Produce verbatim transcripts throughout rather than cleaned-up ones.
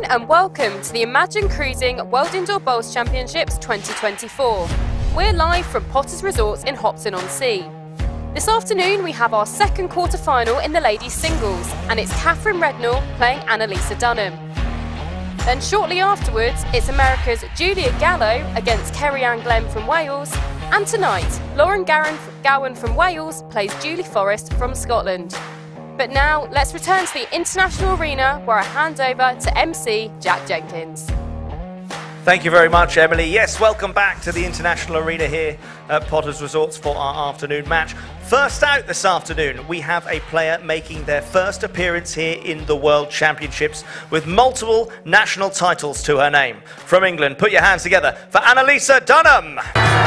and welcome to the Imagine Cruising World Indoor Bowls Championships twenty twenty-four. We're live from Potters Resorts in Hopton-on-Sea. This afternoon we have our second quarter-final in the ladies' singles, and it's Katherine Rednall playing Annalisa Dunham. Then shortly afterwards, it's America's Julia Gallo against Kerry-Ann Glenn from Wales, and tonight, Lauren Gowan from Wales plays Julie Forrest from Scotland. But now, let's return to the international arena where I hand over to M C Jack Jenkins. Thank you very much, Emily. Yes, welcome back to the international arena here at Potters Resorts for our afternoon match. First out this afternoon, we have a player making their first appearance here in the World Championships with multiple national titles to her name. From England, put your hands together for Annalisa Dunham.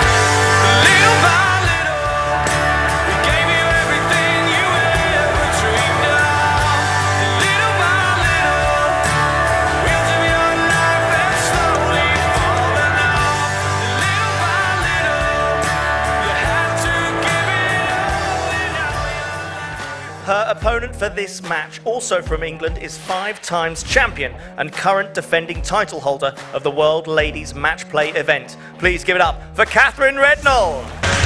Her opponent for this match, also from England, is five times champion and current defending title holder of the World Ladies Match Play event. Please give it up for Katherine Rednall.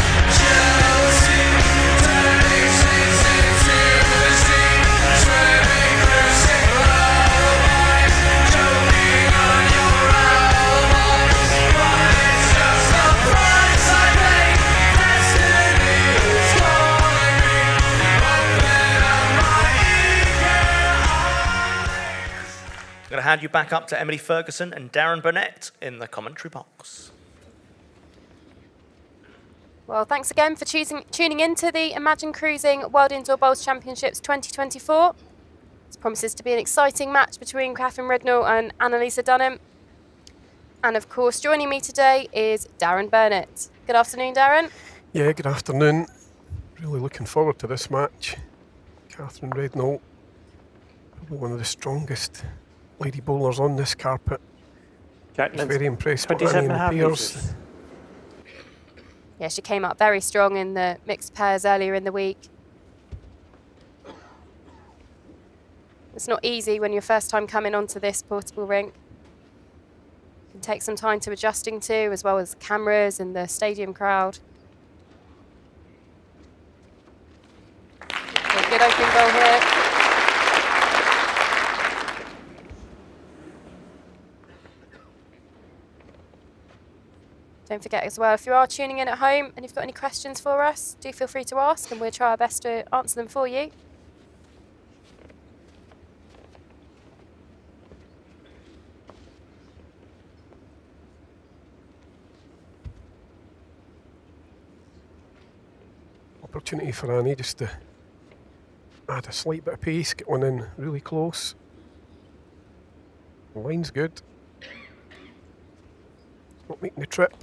I'm going to hand you back up to Emily Ferguson and Darren Burnett in the commentary box. Well, thanks again for choosing, tuning into the Imagine Cruising World Indoor Bowls Championships twenty twenty-four. This promises to be an exciting match between Katherine Rednall and Annalisa Dunham. And of course, joining me today is Darren Burnett. Good afternoon, Darren. Yeah, good afternoon. Really looking forward to this match. Katherine Rednall, probably one of the strongest lady bowlers on this carpet. Jack, very impressed with Annie and the pairs. Yeah, she came up very strong in the mixed pairs earlier in the week. It's not easy when you're first time coming onto this portable rink. It can take some time to adjusting to, as well as cameras and the stadium crowd. Okay, good opening bowl here. Don't forget as well, if you are tuning in at home and you've got any questions for us, do feel free to ask and we'll try our best to answer them for you. Opportunity for Annie just to add a slight bit of pace, get one in really close. The line's good. Not making the trip.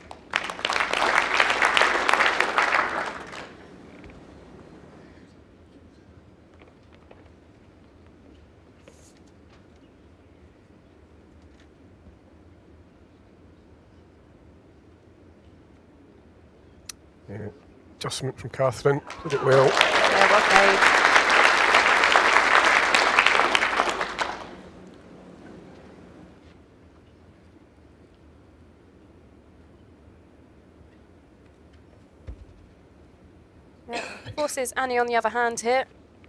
Yeah, adjustment from Katherine, did it well. Yeah, well played. Yeah, forces Annie on the other hand here.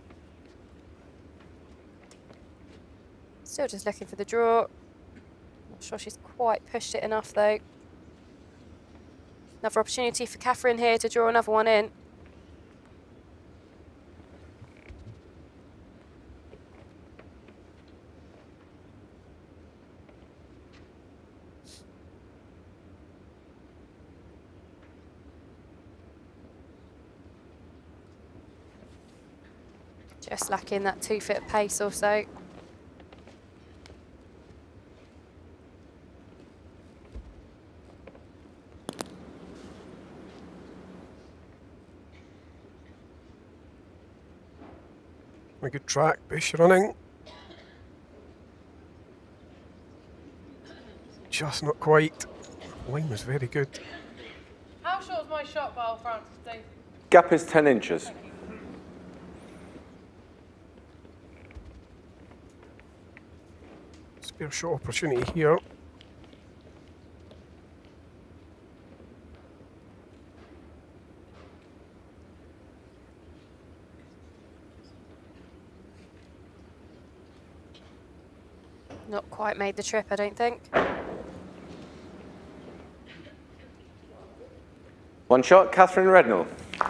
Still just looking for the draw. Not sure she's quite pushed it enough though. Another opportunity for Katherine here to draw another one in. Just lacking that two foot pace or so. A good track, base running. Just not quite. Line was very good. How short is my shot ball, Francis, Dave? Gap is ten inches. spare shot opportunity here. Not quite made the trip, I don't think. One shot, Katherine Rednall.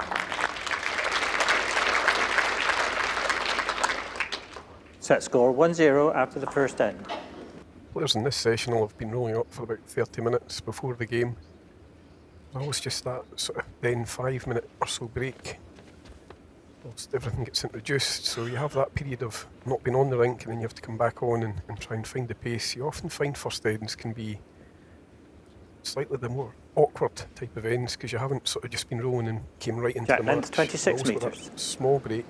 Set score one zero after the first end. Players in this session will have been rolling up for about thirty minutes before the game. There's always just that sort of then five minute or so break whilst everything gets introduced, so you have that period of not being on the rink and then you have to come back on and, and try and find the pace. You often find first ends can be slightly the more awkward type of ends because you haven't sort of just been rolling and came right into Jack the match. length twenty-six Always got metres. that small break.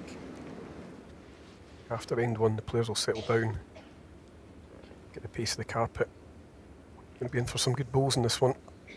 After end one, the players will settle down, get the pace of the carpet. Going to be in for some good bowls in this one.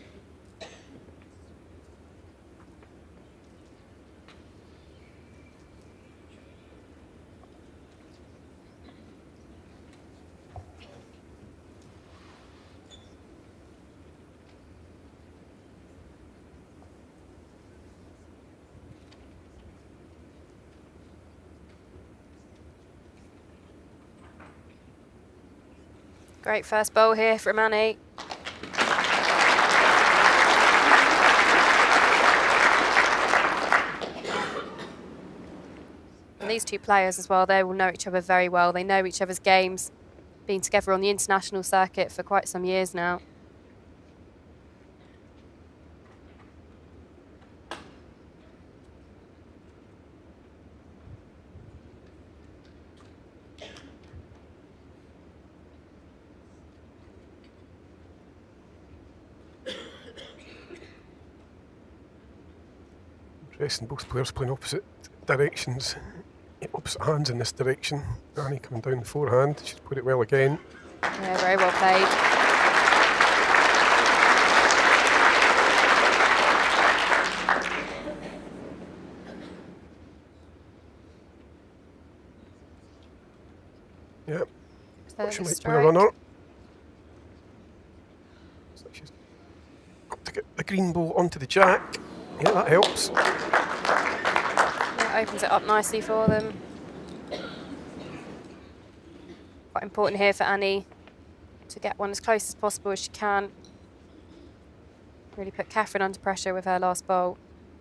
Great first bowl here from Annie. And these two players as well, they will know each other very well. They know each other's games, been together on the international circuit for quite some years now. Interesting, both players playing opposite directions, opposite hands in this direction. Annie coming down the forehand, she's put it well again. Yeah, very well played. Yep, So she might play a strike. runner. So she's got to get the green ball onto the jack. Yeah, that helps. Yeah, opens it up nicely for them. Quite important here for Annie to get one as close as possible as she can. Really put Katherine under pressure with her last bowl.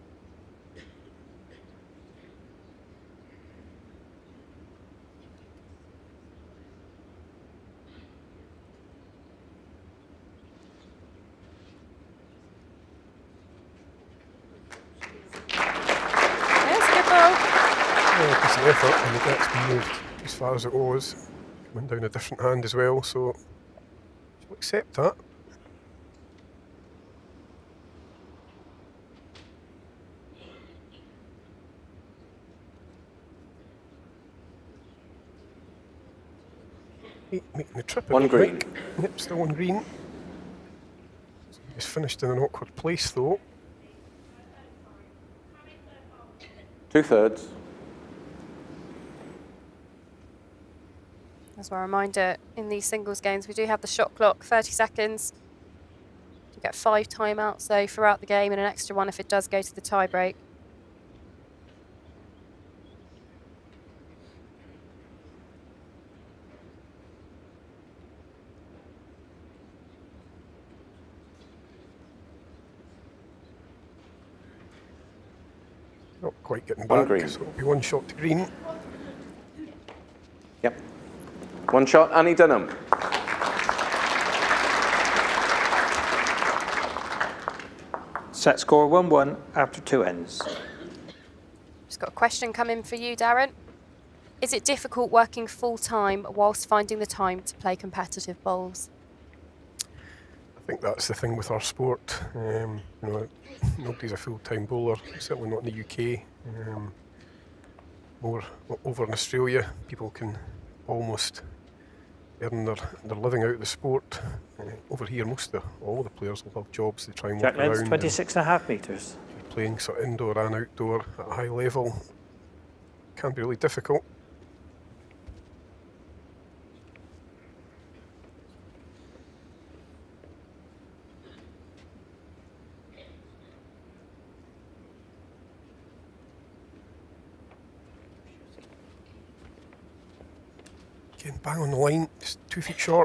Yeah, decent effort, and the deck's been moved as far as it was. Coming down a different hand as well, so she'll accept that. Eight, making the trip. I One don't green. think. Yep, still one green. He's finished in an awkward place though. Two thirds. As a reminder, in these singles games, we do have the shot clock, thirty seconds. You get five timeouts, though, throughout the game, and an extra one if it does go to the tie break. Not quite getting One back, green. so it'll be one shot to green. Yep. One shot, Annie Dunham. Set score one one after two ends. Just got a question coming for you, Darren. Is it difficult working full-time whilst finding the time to play competitive bowls? I think that's the thing with our sport. Um, you know, nobody's a full-time bowler, certainly not in the U K. Um, more over in Australia, people can almost earn their, their living out of the sport. Uh, over here, most of the, all the players will have jobs. They try and Jack work length around. twenty-six and a half metres. And playing sort of indoor and outdoor at a high level can be really difficult. Again, bang on the line, just two feet short.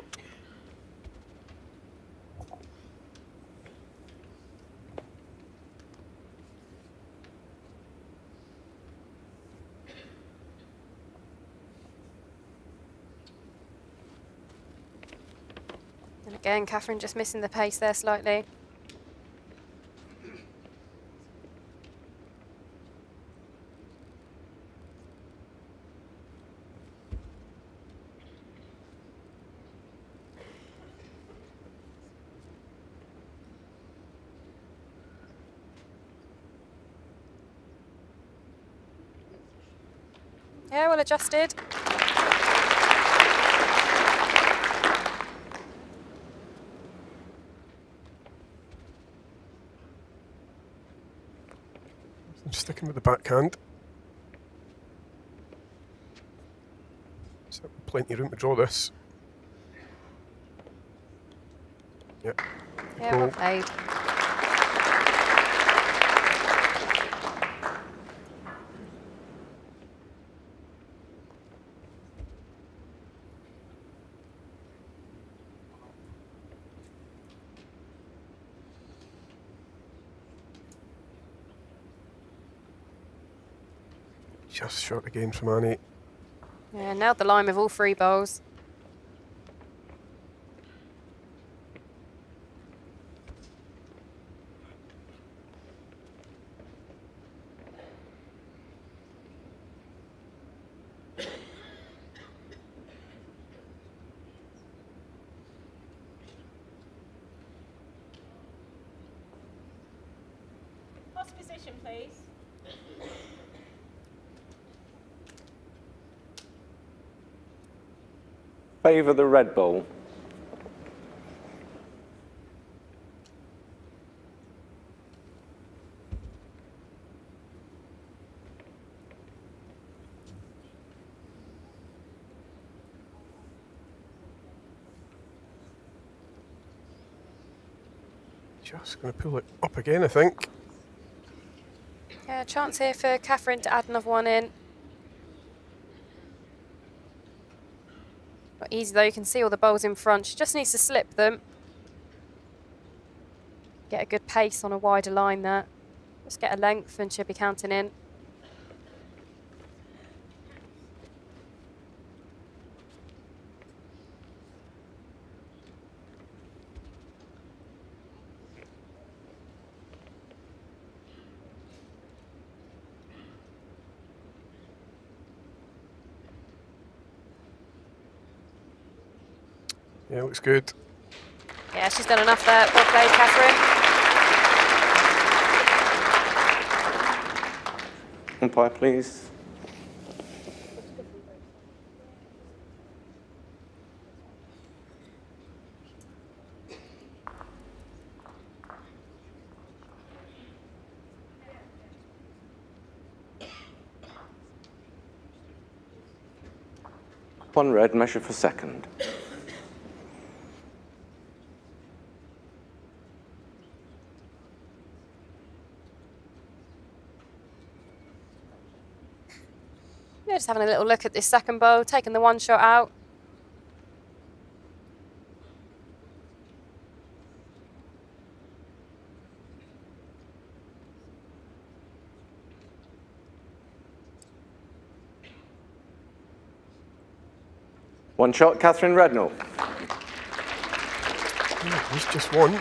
And again, Katherine just missing the pace there slightly. Yeah, well adjusted. I'm sticking with the backhand. So plenty of room to draw this. Yep. Yeah, well played. Just short again from Annie. Yeah, nailed the line with all three bowls. Lost position, please. Favour the red ball. Just going to pull it up again, I think. Yeah, chance here for Katherine to add another one in. Not easy though, you can see all the bowls in front. She just needs to slip them. Get a good pace on a wider line there. Just get a length and she'll be counting in. Yeah, looks good. Yeah, she's done enough there. Well played, Katherine. Umpire, please. One red, measure for second. Yeah, just having a little look at this second bowl, taking the one shot out. One shot, Katherine Rednall. Yeah, there's just one.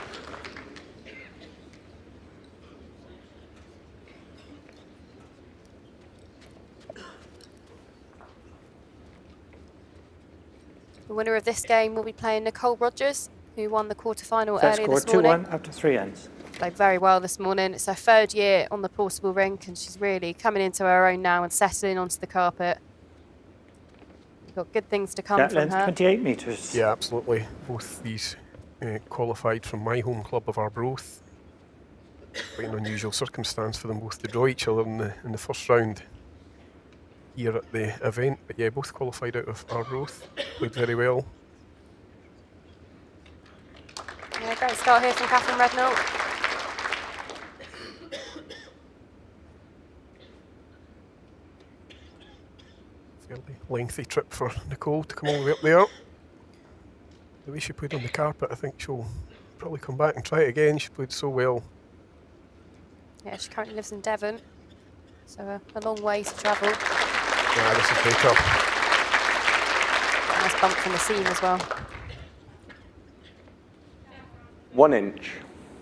The winner of this game will be playing Nicole Rogers, who won the quarter-final Set earlier score this two morning. one after three ends. Played very well this morning. It's her third year on the portable rink and she's really coming into her own now and settling onto the carpet. We've got good things to come Jet from length her. twenty-eight metres. Yeah, absolutely. Both these uh, qualified from my home club of Arbroath. Quite an unusual circumstance for them both to draw each other in the, in the first round here at the event. But yeah, both qualified out of Arbroath. Played very well. Yeah, great start here from Katherine Rednall. Fairly lengthy trip for Nicole to come all the way up there. The way she played on the carpet, I think she'll probably come back and try it again. She played so well. Yeah, she currently lives in Devon, so a, a long way to travel. Yeah, this is better. Nice bump from the seam as well. One inch.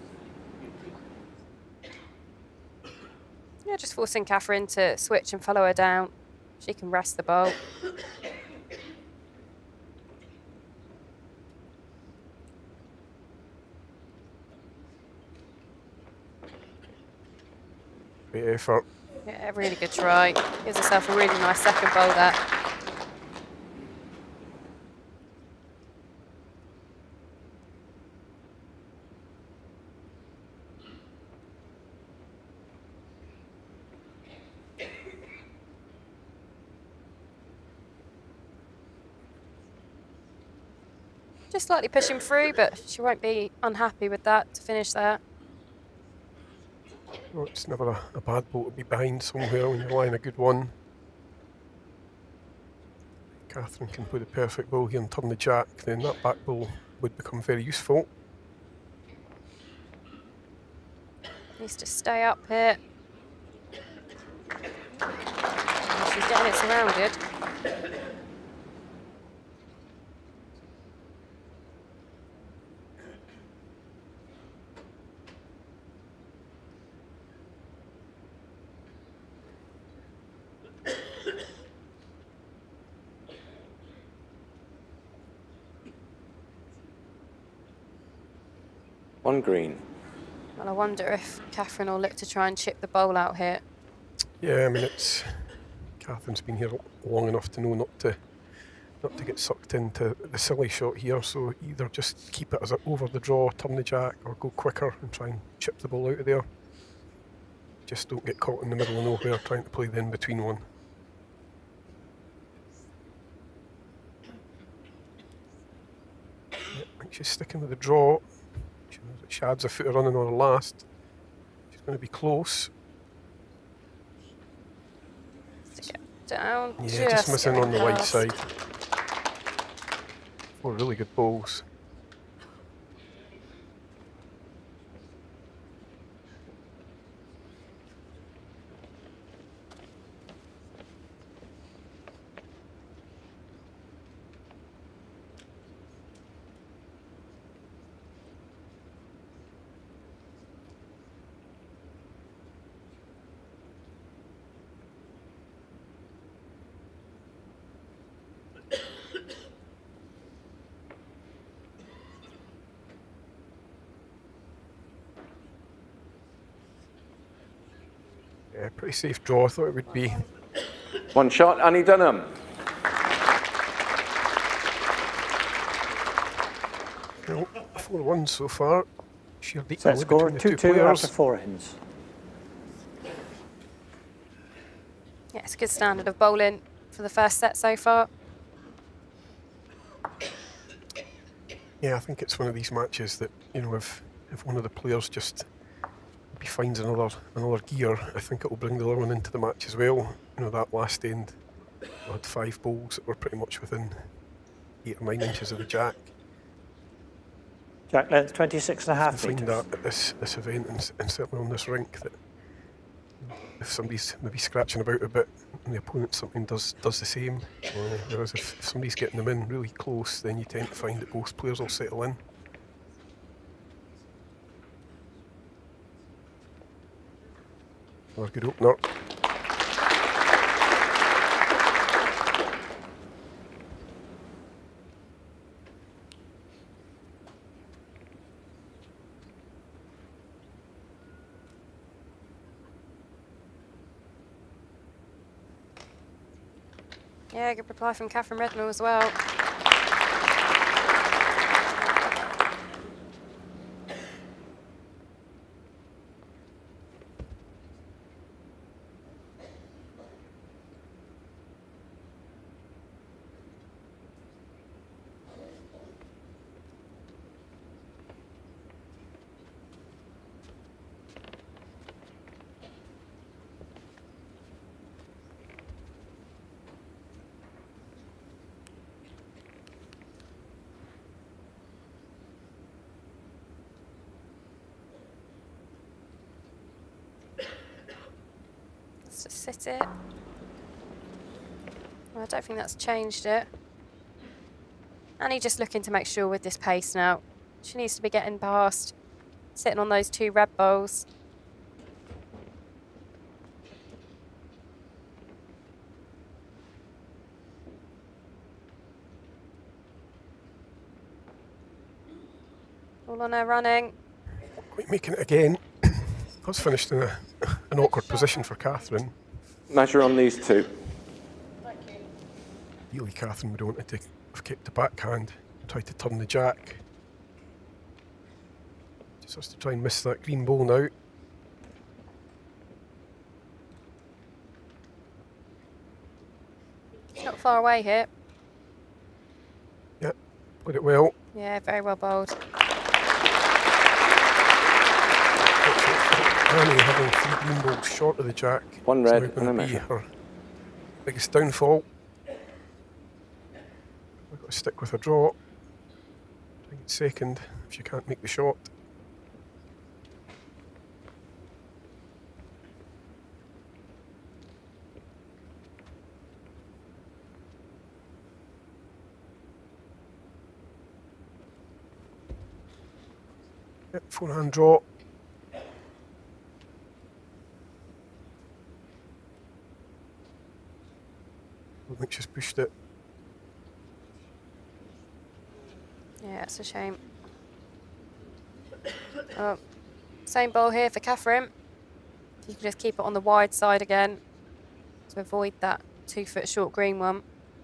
Yeah, just forcing Katherine to switch and follow her down. She can rest the bowl. Great effort. Yeah, really good try. Gives herself a really nice second bowl there. Just slightly pushing through, but she won't be unhappy with that to finish that. Well, it's never a, a bad ball to be behind somewhere when you're laying a good one. Katherine can play the perfect ball here and turn the jack, then that back ball would become very useful. Needs to stay up here. And she's getting it surrounded. One green. Well, I wonder if Katherine will look to try and chip the bowl out here. Yeah, I mean, it's Katherine's been here long enough to know not to not to get sucked into the silly shot here. So either just keep it as a over the draw, turn the jack, or go quicker and try and chip the ball out of there. Just don't get caught in the middle of nowhere trying to play the in between one. Yeah, I think she's sticking with the draw. She knows that she adds a footer running on her last. She's going to be close. To get down. Yeah, just, just missing on the getting right past. side. Four really good balls. Yeah, pretty safe draw, I thought it would be. One shot, Annie Dunham. Well, four one so far. Sheer deep Set score between the two two two players. after four ends. Yeah, it's a good standard of bowling for the first set so far. Yeah, I think it's one of these matches that, you know, if if one of the players just maybe finds another another gear, I think it will bring the other one into the match as well. You know, that last end, I had five balls that were pretty much within eight or nine inches of the jack. Jack length twenty-six and a I half find metres. that at this, this event and, s- and certainly on this rink that if somebody's maybe scratching about a bit and the opponent something does does the same, uh, whereas if, if somebody's getting them in really close, then you tend to find that both players will settle in. Another good opener. Yeah, good reply from Katherine Rednall as well. Just to sit it. Well, I don't think that's changed it. Annie just looking to make sure with this pace now. She needs to be getting past, sitting on those two red balls. All on her running. Quite making it again. That's finished in a, an awkward position for Katherine. Measure on these two. Really, Katherine would want to have kept the backhand, tried to turn the jack. Just has to try and miss that green ball now. It's not far away here. Yep, played it well. Yeah, very well bowled. Annie having three green balls short of the jack. One It's red now and gonna a be measure. her biggest downfall. We've got to stick with a draw. Try and get second if she can't make the shot. Yep, forehand draw. I think she's pushed it. Yeah, it's a shame. Oh, same ball here for Katherine. You can just keep it on the wide side again to avoid that two foot short green one.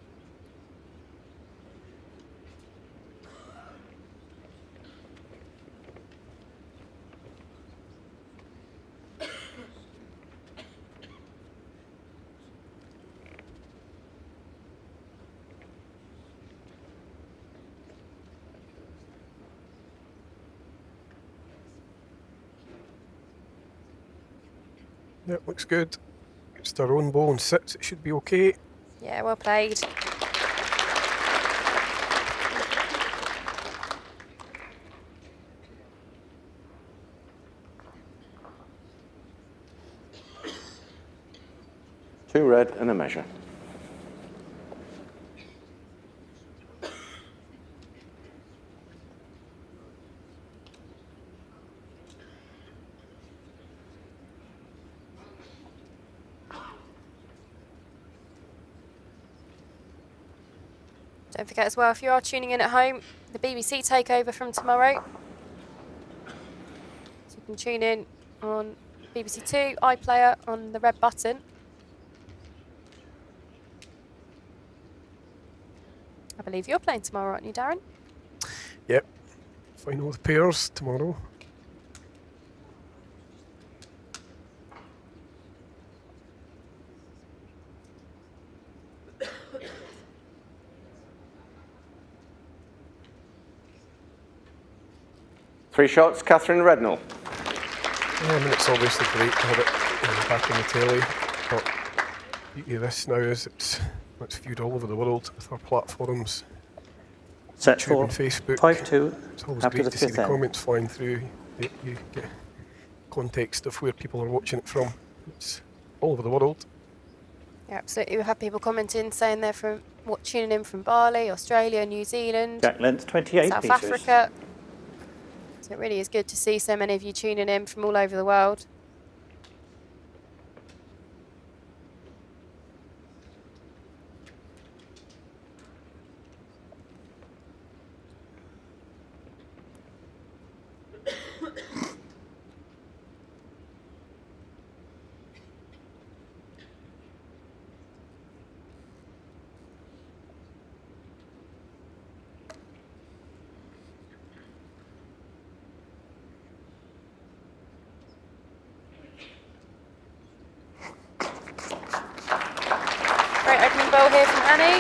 Yep, looks good. It's her own ball and sits, it should be okay. Yeah, well played. Two red and a measure. Don't forget as well, if you are tuning in at home, the B B C takeover from tomorrow. So you can tune in on B B C Two, iPlayer on the red button. I believe you're playing tomorrow, aren't you, Darren? Yep. Final with pairs tomorrow. Three shots, Katherine Rednall. Yeah, I mean, it's obviously great to have it you know, back on the telly, but the beauty of this now is it's, it's viewed all over the world with our platforms, Set YouTube four, and Facebook. five two, It's always after great the to see fifth the end. comments flying through. You, you get context of where people are watching it from. It's all over the world. Yeah, absolutely. We've had people commenting saying they're from what tuning in from Bali, Australia, New Zealand, Jack length twenty-eight South metres. Africa. So it really is good to see so many of you tuning in from all over the world. Great opening ball here from Annie.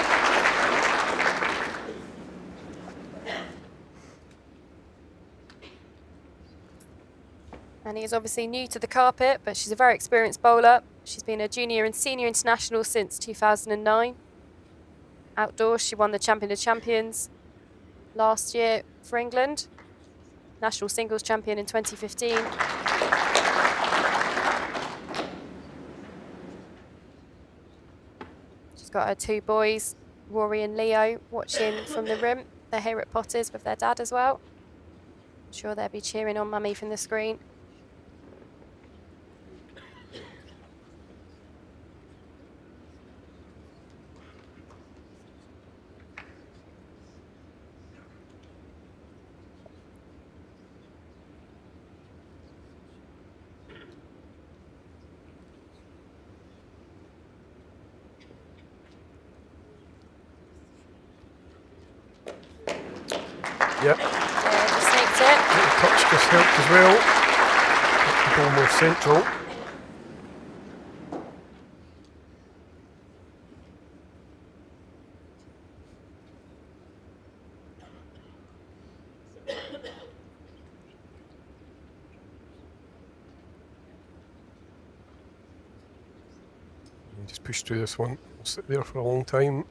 Annie is obviously new to the carpet, but she's a very experienced bowler. She's been a junior and senior international since two thousand nine. Outdoors, she won the Champion of Champions last year for England. National singles champion in twenty fifteen. got her two boys, Rory and Leo, watching from the room. They're here at Potters with their dad as well. I'm sure they'll be cheering on Mummy from the screen. Yep. Yeah, just sneaked it. The touch just helped as well. Get the ball more central. And just push through this one. We'll sit there for a long time.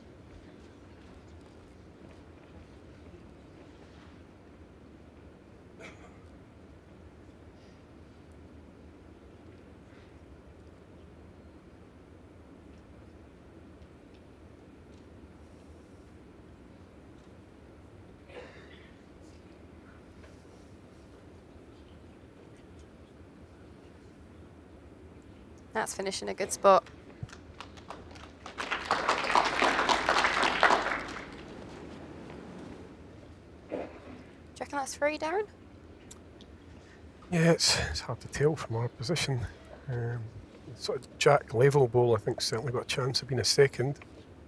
That's finishing a good spot. Do you reckon that's free, Darren? Yeah, it's, it's hard to tell from our position. Um, sort of jack level ball, I think, certainly got a chance of being a second.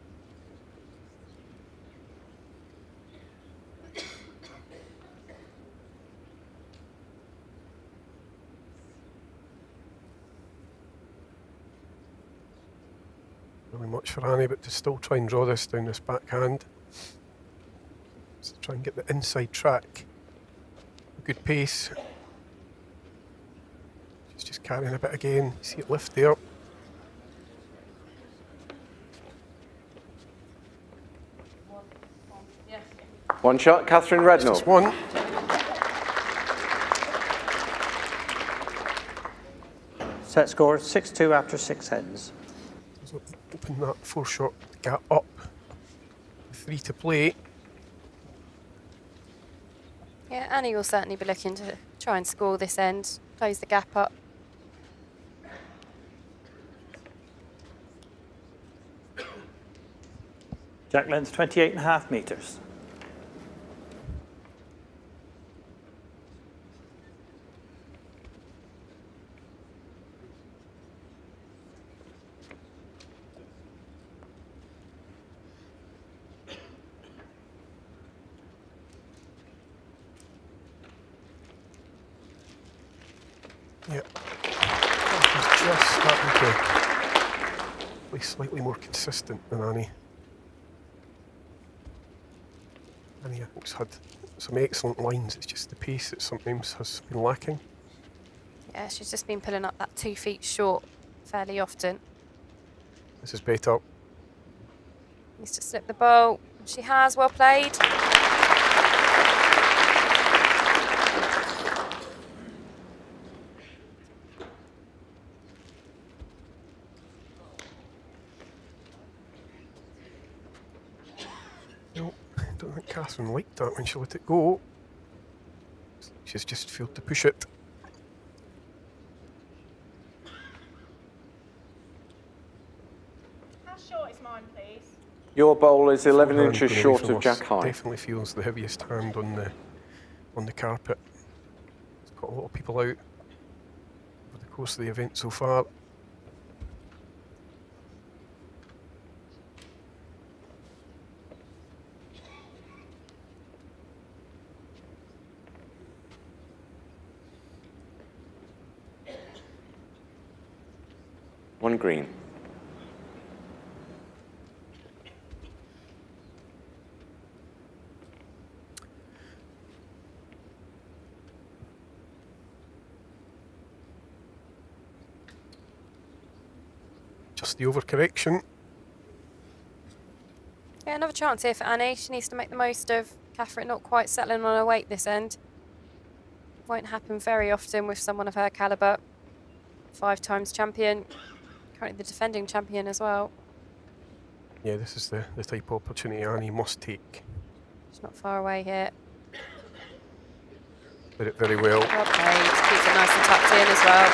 Really much for Annie, but to still try and draw this down this backhand. So try and get the inside track. Good pace. She's just carrying a bit again. You see it lift there. One shot, Katherine Rednall. Just one. Set score six two after six ends. So open that four shot gap up. Three to play. Yeah, Annie will certainly be looking to try and score this end, close the gap up. Jack length twenty-eight and a half metres. Yep. She's just starting to be slightly more consistent than Annie. Annie, I think, has had some excellent lines. It's just the pace that sometimes has been lacking. Yeah, she's just been pulling up that two feet short fairly often. This is better. Needs to slip the ball. She has, well played. No, I don't think Katherine liked that when she let it go. She's just failed to push it. How short is mine, please? Your bowl is eleven Forehand inches going away short from of us. jack high. Definitely feels the heaviest hand on the on the carpet. It's got a lot of people out over the course of the event so far. One green. Just the overcorrection. Yeah, another chance here for Annie. She needs to make the most of Katherine not quite settling on her weight this end. Won't happen very often with someone of her calibre. Five times champion, currently the defending champion as well. Yeah, this is the, the type of opportunity Annie must take. She's not far away here. Did it very well. Well played. Keeps it nice and tucked in as well.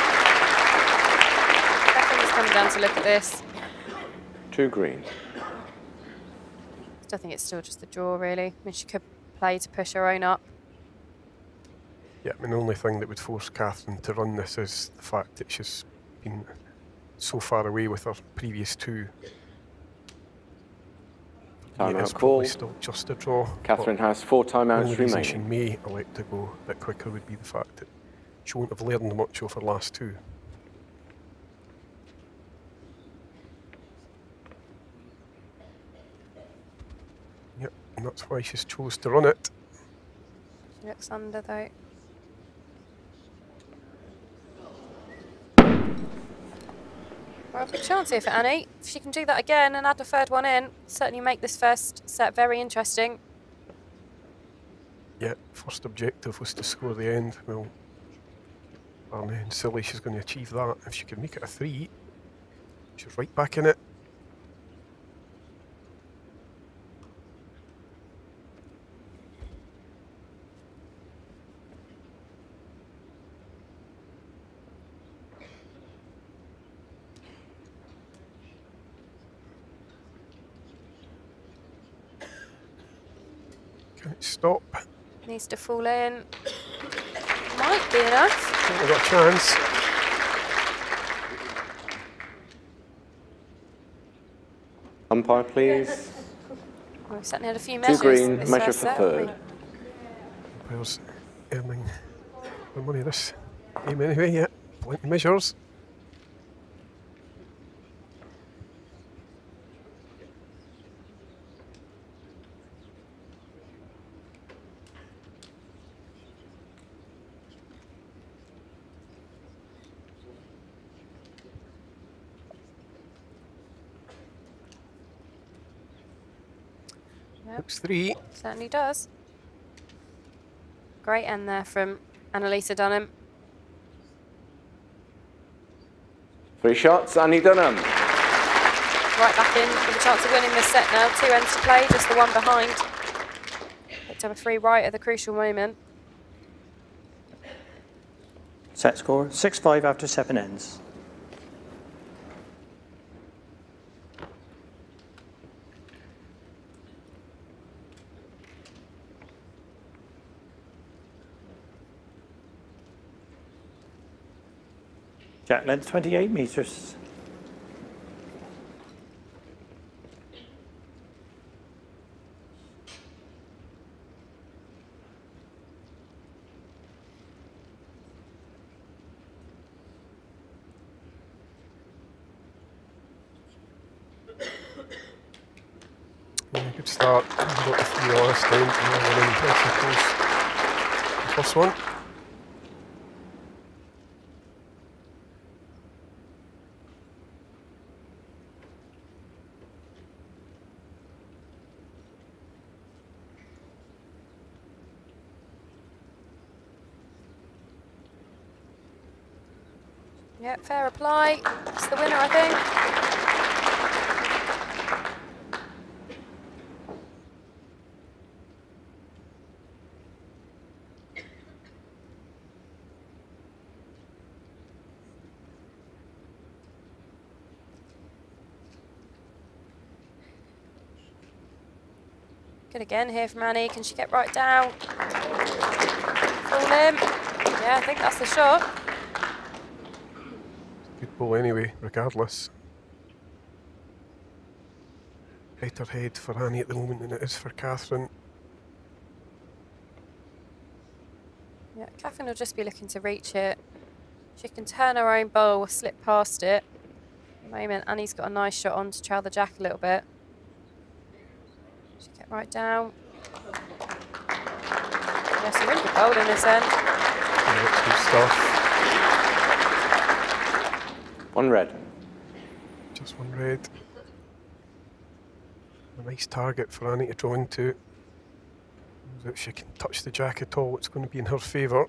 Katherine's coming down to look at this. Two green. I think it's still just the draw, really. I mean, she could play to push her own up. Yeah, I mean, the only thing that would force Katherine to run this is the fact that she's been so far away with her previous two. Timeout It is call. probably still just a draw. Catherine has four The timeouts only reason she remaining. may elect to go a bit quicker would be the fact that she won't have learned much of her last two. Yep, and that's why she's chose to run it. She looks under, though. Well, big chance here for Annie. If she can do that again and add a third one in, certainly make this first set very interesting. Yeah, first objective was to score the end. Well, and silly she's going to achieve that. If she can make it a three, she's right back in it. Can it stop? Needs to fall in. Might be enough. We've got a chance. Umpire, please. Well, we've certainly had a few Two measures. green, this measure first for set, third. haven't Umpire's earning the money this game anyway, yeah. Plenty measures. Yep. Looks three. Certainly does. Great end there from Annalisa Dunham. Three shots, Annie Dunham. Right back in with a chance of winning this set now. Two ends to play, just the one behind. Picked up a free right at the crucial moment. Set score six five after seven ends. Jack length twenty-eight metres. Yeah, good start. Got the three last time. And then winning the first one. Yeah, fair reply. It's the winner, I think. Good again here from Annie. Can she get right down? Fall in. Yeah, I think that's the shot. Good ball anyway, regardless. Better head for Annie at the moment than it is for Katherine. Yeah, Katherine will just be looking to reach it. She can turn her own bowl or slip past it. At the moment, Annie's got a nice shot on to trail the jack a little bit. She get right down. Yes, a really good bowl in this end. Yeah, that's good stuff. One red. Just one red. A nice target for Annie to draw into. If she can touch the jack at all, it's going to be in her favour.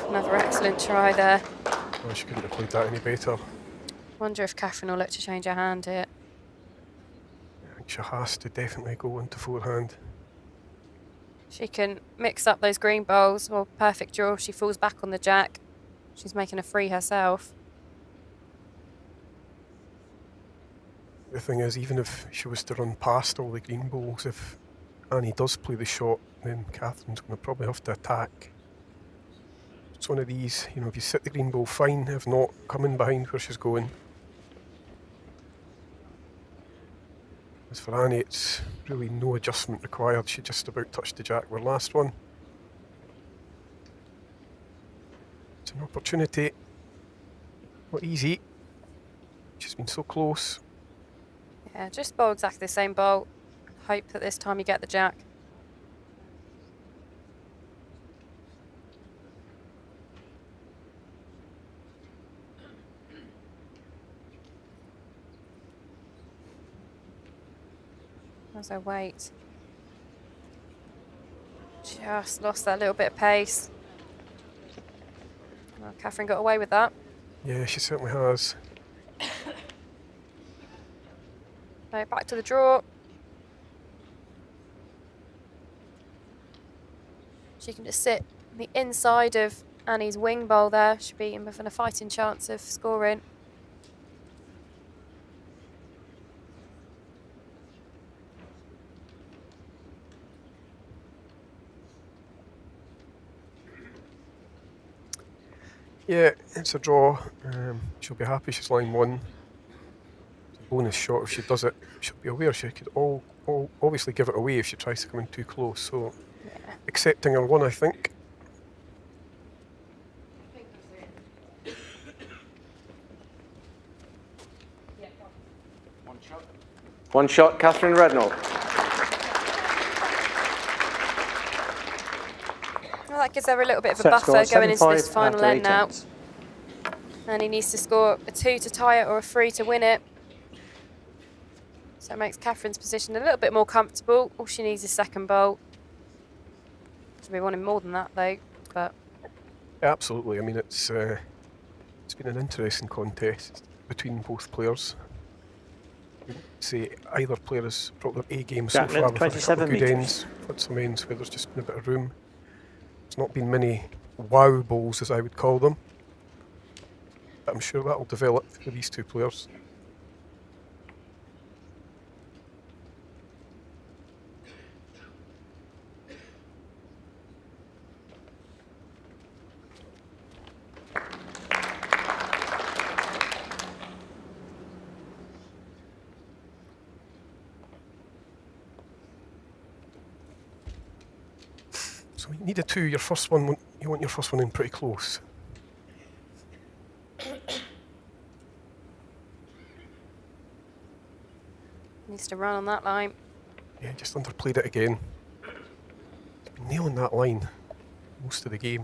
Another excellent try there. Oh, she couldn't have played that any better. Wonder if Katherine will look to change her hand here. I think she has to definitely go into forehand. She can mix up those green bowls. Well, perfect draw. She falls back on the jack. She's making a free herself. The thing is, even if she was to run past all the green balls, if Annie does play the shot, then Catherine's going to probably have to attack. It's one of these, you know, if you sit the green ball, fine. If not, come in behind where she's going. As for Annie, it's really no adjustment required. She just about touched the jack with her last one. It's an opportunity. Not easy. She's been so close. Yeah, just bowl exactly the same bowl. Hope that this time you get the jack. How's her weight? Just lost that little bit of pace. Well, Katherine got away with that. Yeah, she certainly has. Right, back to the draw. She can just sit on the inside of Annie's wing bowl there. Should be within a fighting chance of scoring. Yeah, it's a draw. Um, she'll be happy she's line one. It's a bonus shot if she does it. She'll be aware she could all, all obviously give it away if she tries to come in too close. So, Yeah. accepting her one, I think. One shot, Katherine Rednall. Well, that gives her a little bit of a Set buffer score, going into this seven five final after end eight now. ends. And he needs to score a two to tie it or a three to win it. So it makes Katherine's position a little bit more comfortable. All she needs is second bowl. She'll be wanting more than that though, but Absolutely. I mean, it's uh, it's been an interesting contest between both players. Say either player has brought their A game so Jacqueline, far. We've had a couple of twenty-seven good metres. ends. We've had some ends where there's just been a bit of room. There's not been many wow bowls, as I would call them. But I'm sure that will develop for these two players. So you need a two. Your first one, you want your first one in pretty close. needs to run on that line. Yeah, just underplayed it again. Nailing that line most of the game.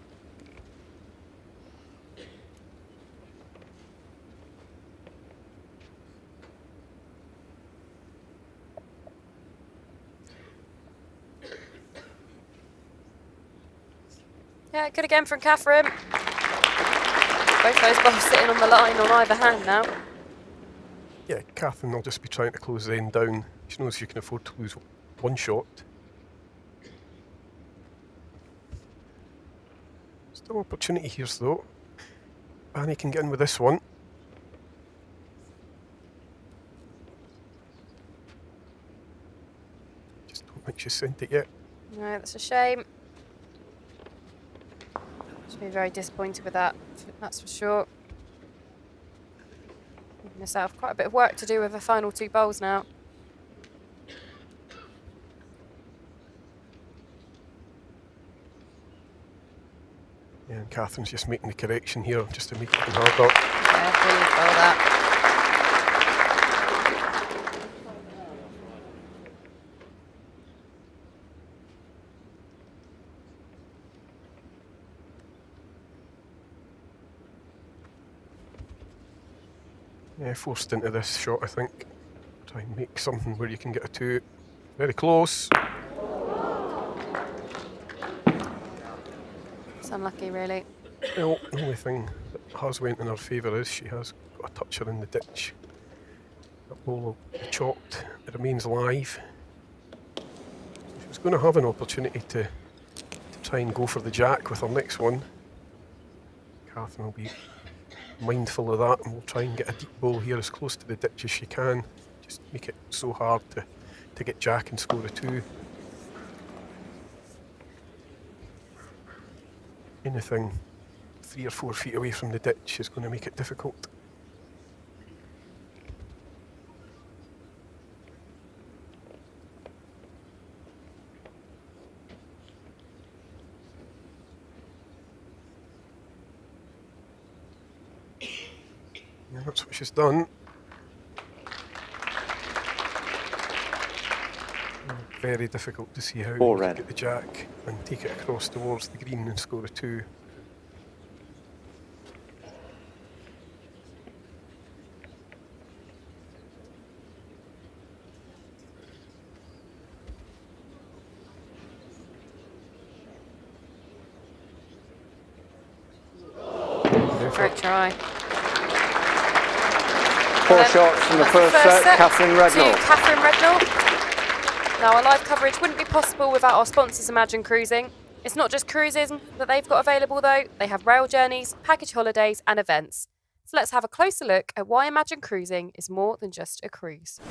Yeah, good again from Katherine. Both those balls sitting on the line on either hand now. Yeah, Katherine will just be trying to close the end down. She knows she can afford to lose one shot. Still opportunity here though. Annie can get in with this one. Just don't think she's sent it yet. No, that's a shame. She'll be very disappointed with that, that's for sure. Giving herself quite a bit of work to do with her final two bowls now. Yeah, and Catherine's just making the correction here just to make it even harder. Yeah, brilliant bowl that. Yeah, forced into this shot, I think. Try and make something where you can get a two. Very close. It's unlucky, really. Well, the only thing that has went in her favour is she has got a toucher in the ditch. That ball will be chalked. It remains live. She's going to have an opportunity to, to try and go for the jack with her next one. Katherine will be mindful of that and will try and get a deep ball here as close to the ditch as she can. Just make it so hard to, to get jack and score a two. Anything three or four feet away from the ditch is going to make it difficult. Yeah, that's what she's done. Very difficult to see how you can get the jack and take it across towards the green and score a two. Great try. Four Well, shots from the that's first, first set, Katherine Rednall. To Katherine Rednall. Now, our live coverage wouldn't be possible without our sponsors, Imagine Cruising. It's not just cruising that they've got available, though. They have rail journeys, package holidays, and events. So let's have a closer look at why Imagine Cruising is more than just a cruise.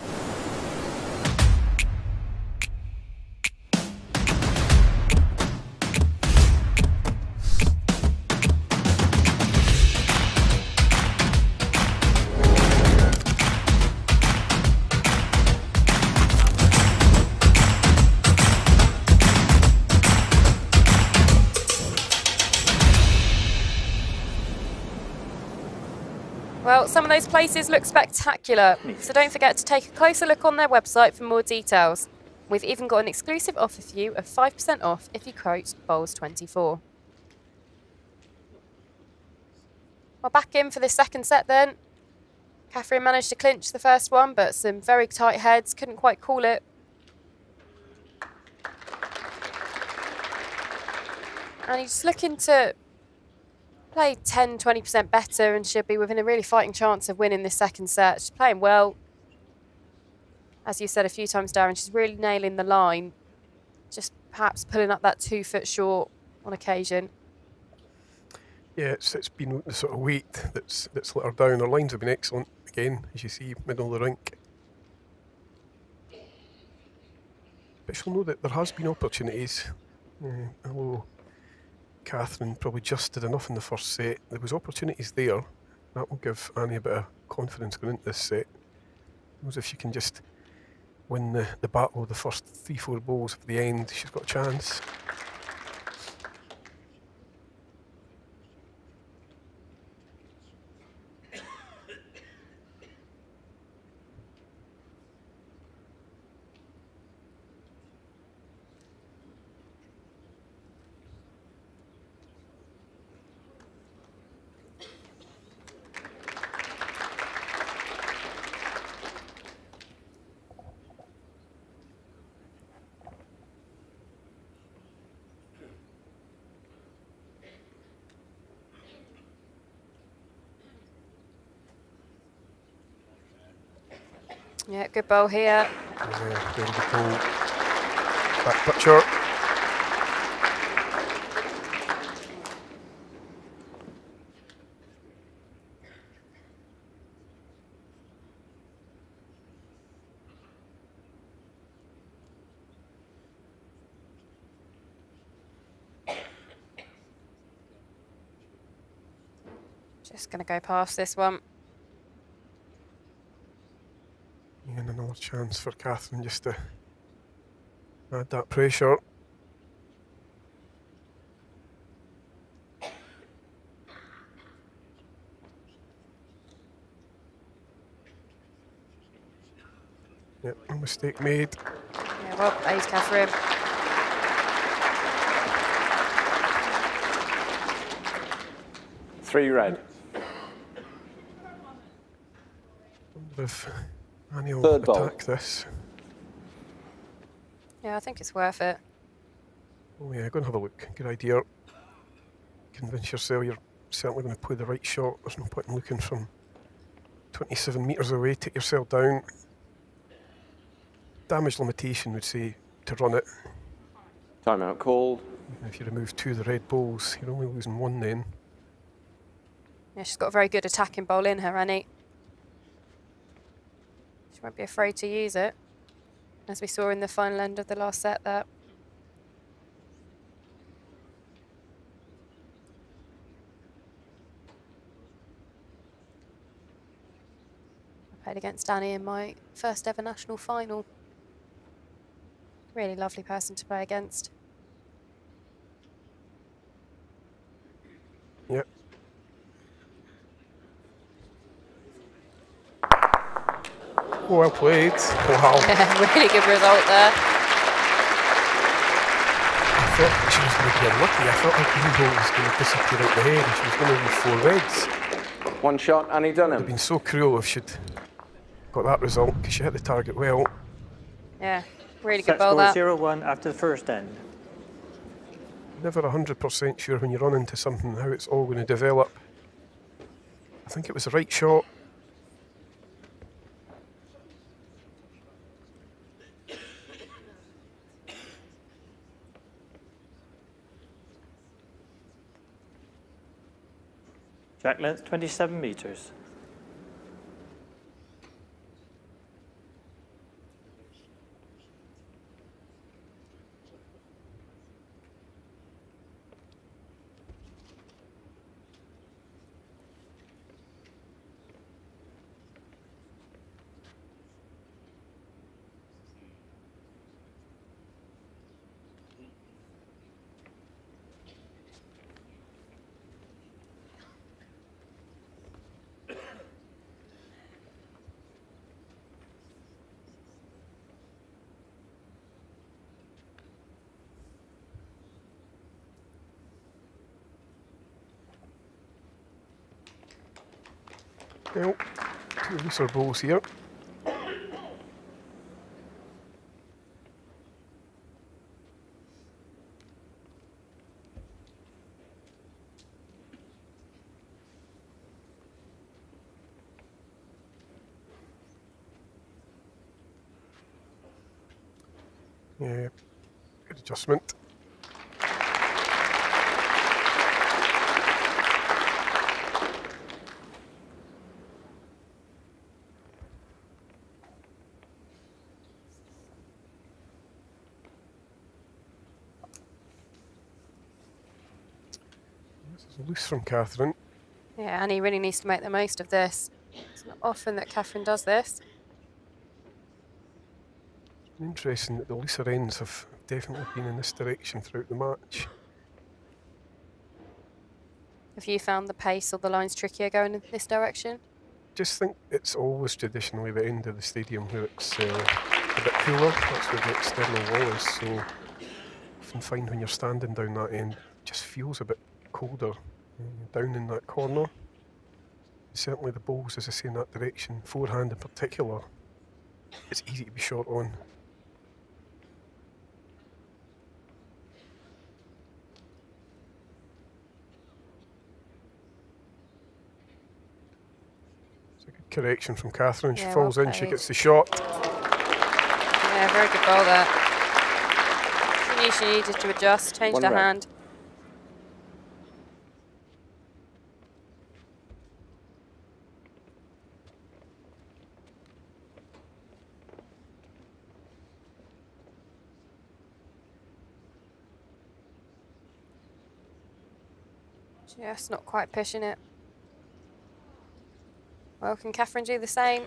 Well, some of those places look spectacular, so don't forget to take a closer look on their website for more details. We've even got an exclusive offer for you of five percent off if you quote bowls twenty-four. Well, back in for the second set then. Katherine managed to clinch the first one, but some very tight heads, couldn't quite call it. And he's looking to play ten to twenty percent better and she'll be within a really fighting chance of winning this second set. She's playing well. As you said a few times, Darren, she's really nailing the line. Just perhaps pulling up that two foot short on occasion. Yeah, it's, it's been the sort of weight that's, that's let her down. Her lines have been excellent, again, as you see, middle of the rink. But she'll know that there has been opportunities. Uh, although Katherine probably just did enough in the first set. There was opportunities there. That will give Annie a bit of confidence going into this set. Knows if she can just win the, the battle of the first three, four balls for the end, she's got a chance. Yeah, good ball here. Yeah, very good ball. Back butcher. Just going to go past this one. And another chance for Katherine just to add that pressure. Yep, no mistake made. Yeah, well played, Katherine. Three red. Wonder if Annie will Third ball. attack this. Yeah, I think it's worth it. Oh yeah, go and have a look. Good idea. convince yourself you're certainly going to play the right shot. There's no point in looking from twenty-seven metres away. Take yourself down. Damage limitation would say to run it. Timeout called. Even if you remove two of the red balls, you're only losing one then. Yeah, she's got a very good attacking bowl in her, Annie. She won't be afraid to use it, as we saw in the final end of the last set there. I played against Annie in my first ever national final. Really lovely person to play against. Yep. Well played. Wow. Yeah, really good result there. I thought she was going to get lucky. I thought her green ball was going to disappear out the head and she was going to leave four reds. One shot, Annie It would have Dunham. been so cruel if she'd got that result because she hit the target well. Yeah, really Set good bowl score that. zero one after the first end. Never one hundred percent sure when you run into something how it's all going to develop. I think it was the right shot. Jack length twenty-seven metres. Well, two looser balls here. Yeah, good adjustment. Loose from Katherine. Yeah, Annie really needs to make the most of this. It's not often that Katherine does this. Interesting that the looser ends have definitely been in this direction throughout the match. Have you found the pace or the lines trickier going in this direction? Just think it's always traditionally the end of the stadium where it's uh, a bit cooler. That's where the external wall is. So I often find when you're standing down that end, it just feels a bit colder uh, down in that corner. Certainly the balls, as I say, in that direction, forehand in particular, it's easy to be short on. It's a good correction from Katherine. She Yeah, falls well in, she played. gets the shot. Yeah, very good ball there. She knew she needed to adjust, changed One her red. hand. Just not quite pushing it. Well, can Katherine do the same?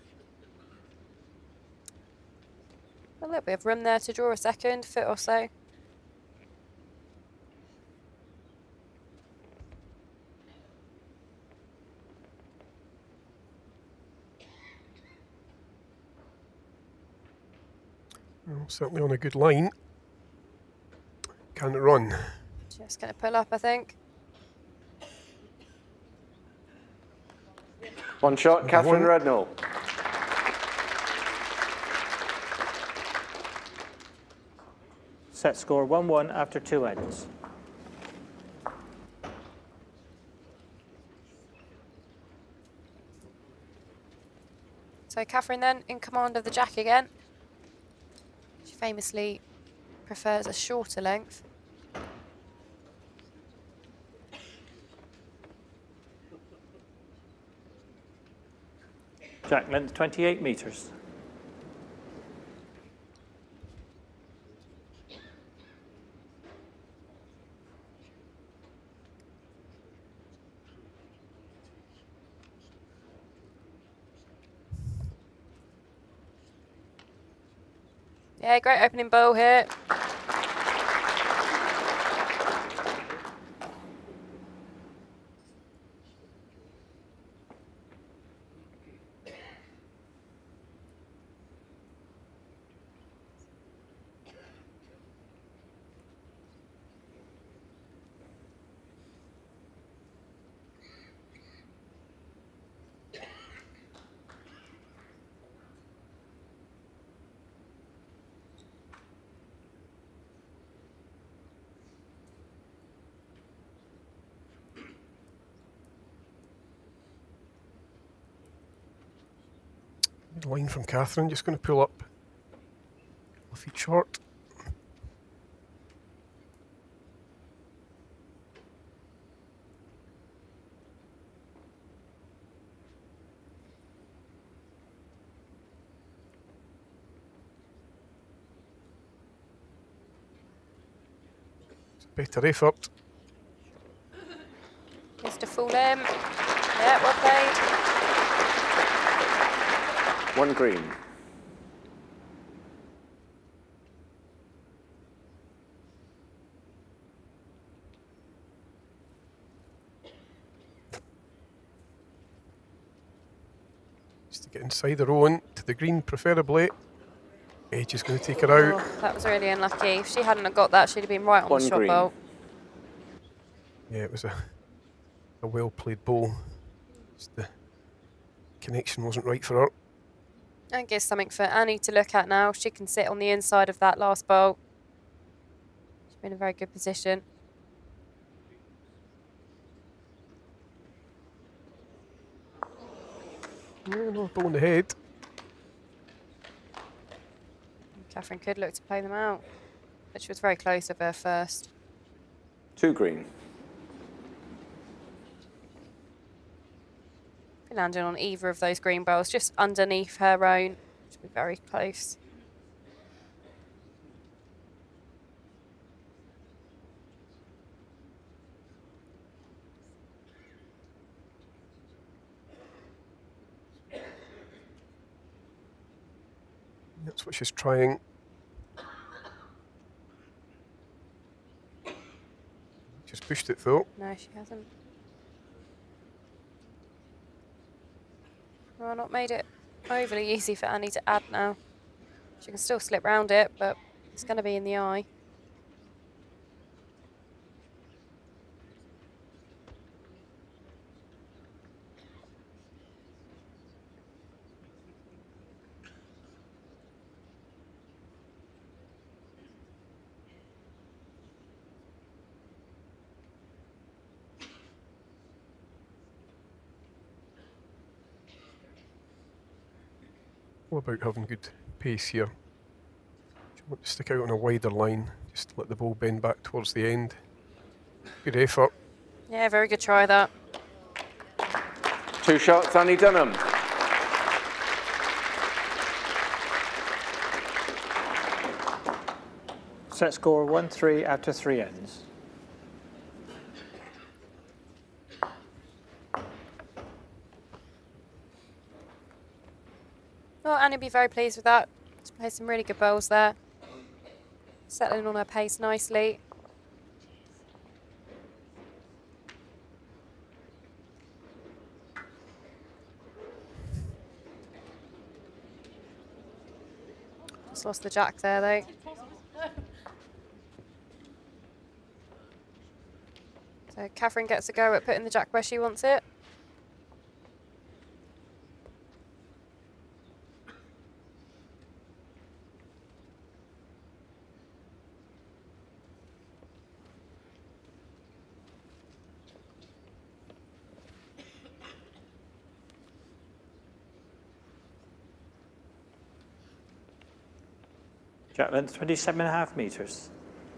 A little bit of room there to draw a second, foot or so. Well, certainly on a good line. Can it run? Just going to pull up, I think. One shot, Katherine One. Rednall. Set score one one after two ends. So Katherine then in command of the jack again. She famously prefers a shorter length. Jack length twenty-eight metres. Yeah, great opening bowl here. Good line from Katherine, just going to pull up a feet short. It's a better effort. Just to fall in. Yeah, well played. One green. Just to get inside the row in to the green, preferably. Edge is going to take her out. Oh, that was really unlucky. If she hadn't have got that, she'd have been right on One the shot green. bowl. Yeah, it was a, a well played ball. Just the connection wasn't right for her. And gives something for Annie to look at now. She can sit on the inside of that last bowl. She's been in a very good position. Yeah, another ball in the head. Katherine could look to play them out, but she was very close of her first. Two green. If we landed on either of those green bowls, just underneath her own, should be very close. That's what she's trying. Just pushed it though. No, she hasn't. Well, not made it overly easy for Annie to add now. She can still slip round it, but it's going to be in the eye. All about having good pace here. You want to stick out on a wider line, just let the ball bend back towards the end. Good effort. Yeah, very good try that. Two shots, Annie Dunham. Set score one three after three ends. Well, Annie will be very pleased with that. She's played some really good bowls there. Settling on her pace nicely. Just lost the jack there though. So Katherine gets a go at putting the jack where she wants it. Jack length twenty-seven and a half metres.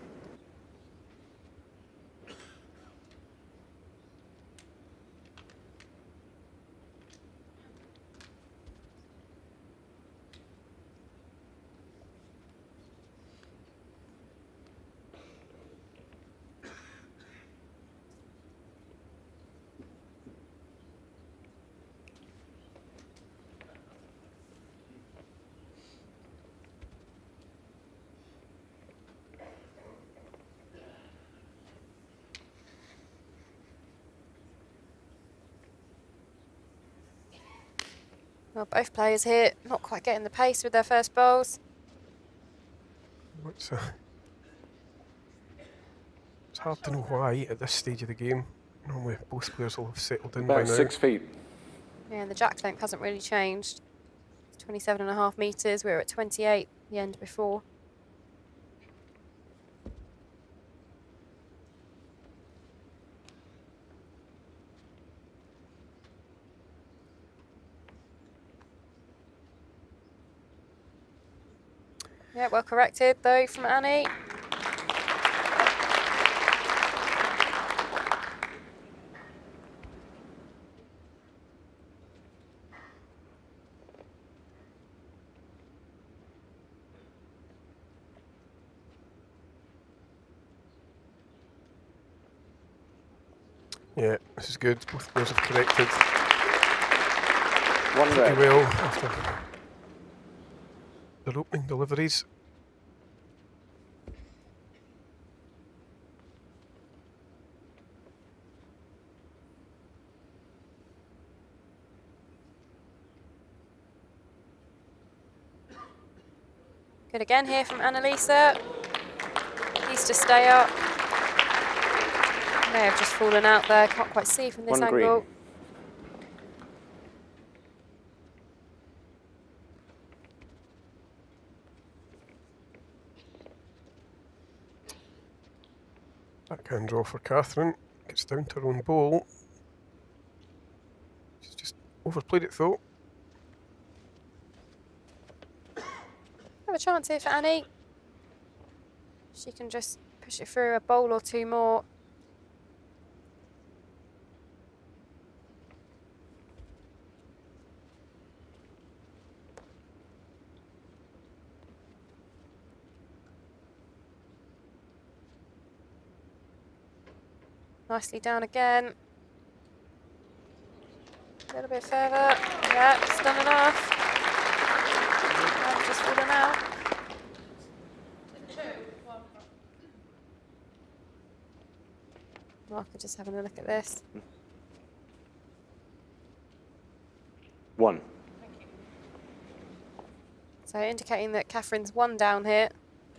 Well, both players here not quite getting the pace with their first bowls. It's, uh, it's hard to know why at this stage of the game. Normally both players will have settled in by About now. six feet. Yeah, and the jack length hasn't really changed. It's twenty-seven and a half metres. We were at twenty-eight the end before. Yeah, well corrected though from Annie. Yeah, this is good. Both players have corrected One pretty red. well after their opening deliveries. Good again here from Annalisa. Needs to stay up. May have just fallen out there. Can't quite see from this One green. angle. Backhand draw for Katherine. Gets down to her own bowl. She's just overplayed it though. Have a chance here for Annie. She can just push it through a bowl or two more. Nicely down again. A little bit further. Yeah, it's done enough. And just fallen out. Mark, just having a look at this. One. So indicating that Catherine's one down here.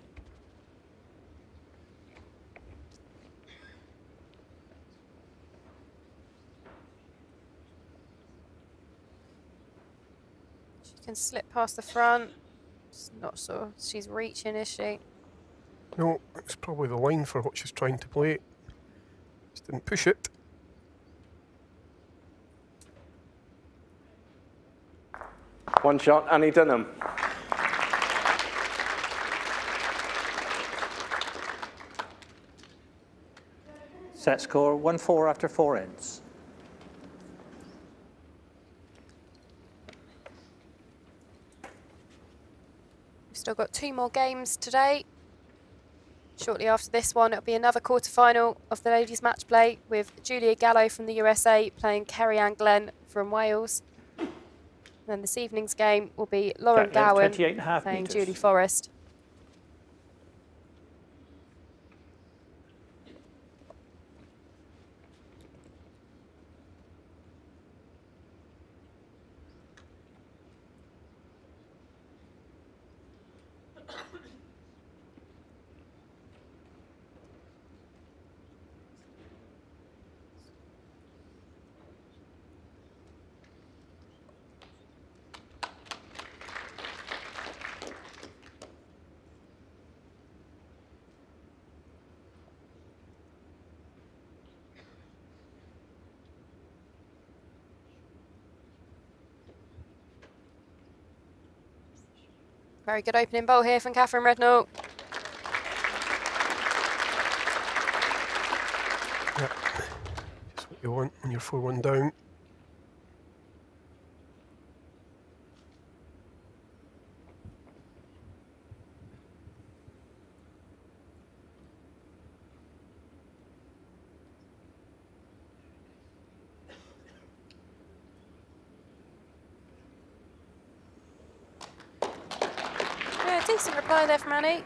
She can slip past the front. Just not sure she's reaching, is she? No, it's probably the line for what she's trying to play. Just didn't push it. One shot, Annie Dunham. Set score one four after four ends. We've still got two more games today. Shortly after this one, it'll be another quarter-final of the ladies' match play with Julia Gallo from the U S A playing Kerry-Ann Glenn from Wales. And then this evening's game will be Lauren Jack length Gowan twenty-eight and a half playing metres. Julie Forrest. Very good opening bowl here from Katherine Rednall. Yeah, just what you want when you're four one down. Yeah, decent reply there from Annie.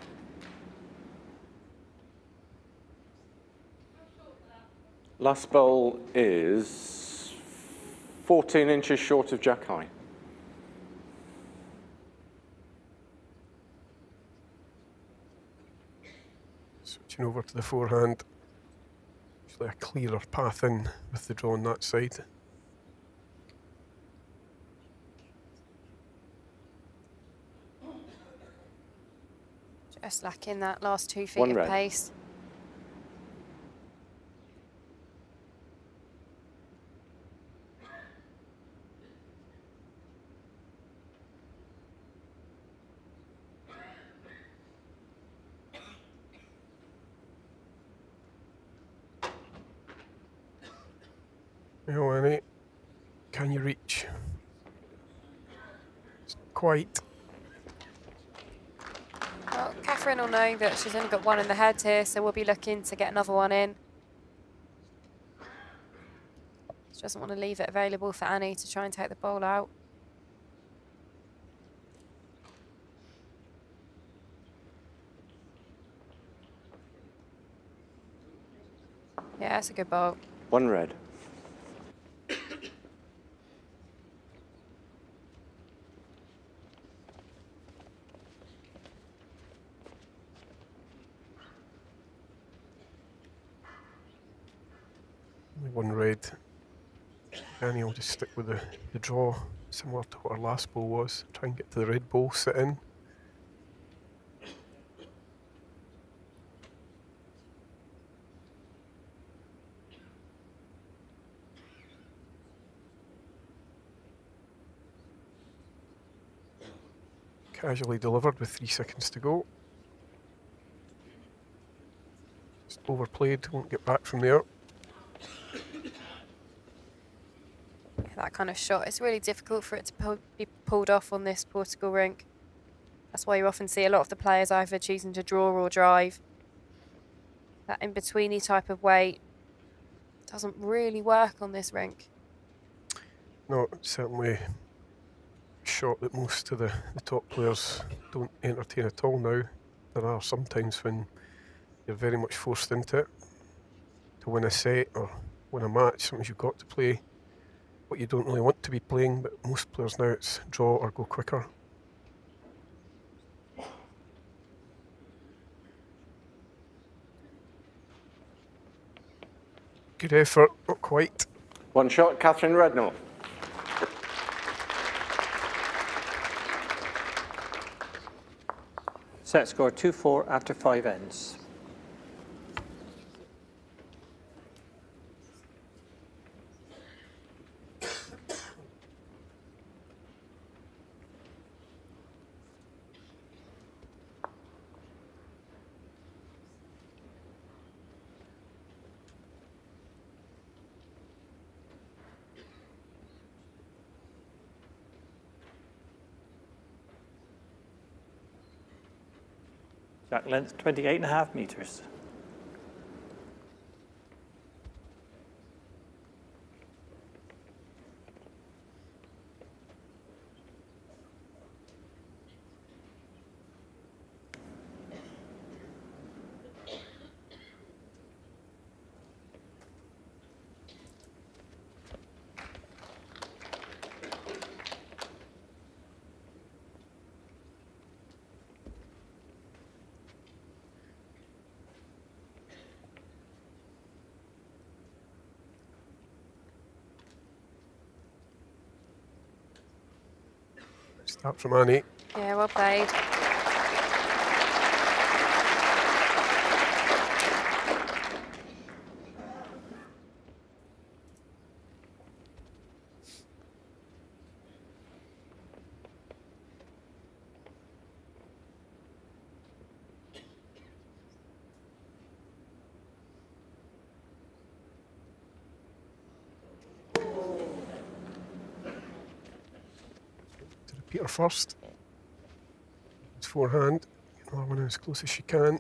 Last bowl is fourteen inches short of jack high. Switching over to the forehand. Usually a clearer path in with the draw on that side. Just lacking that last two feet One of red. pace. Now, Annie, can you reach? It's not quite. Well, Katherine will know that she's only got one in the head here, so we'll be looking to get another one in. She doesn't want to leave it available for Annie to try and take the bowl out. Yeah, that's a good bowl. One red. Only one red. Annie will just stick with the, the draw, similar to what our last bowl was. Try and get to the red bowl, sit in. Casually delivered with three seconds to go. Just overplayed, won't get back from there. That kind of shot, it's really difficult for it to pull, be pulled off on this Portugal rink. That's why you often see a lot of the players either choosing to draw or drive. That in-betweeny type of weight doesn't really work on this rink. No, it's certainly a shot that most of the, the top players don't entertain at all now. There are some times when you're very much forced into it. To win a set or win a match, sometimes you've got to play what you don't really want to be playing, but most players now it's draw or go quicker. Good effort, not quite. One shot, Katherine Rednall. Set score two four after five ends. Jack length twenty-eight and a half meters. Start from Annie. Yeah, well played. beat her first. It's forehand. Get another one in as close as she can.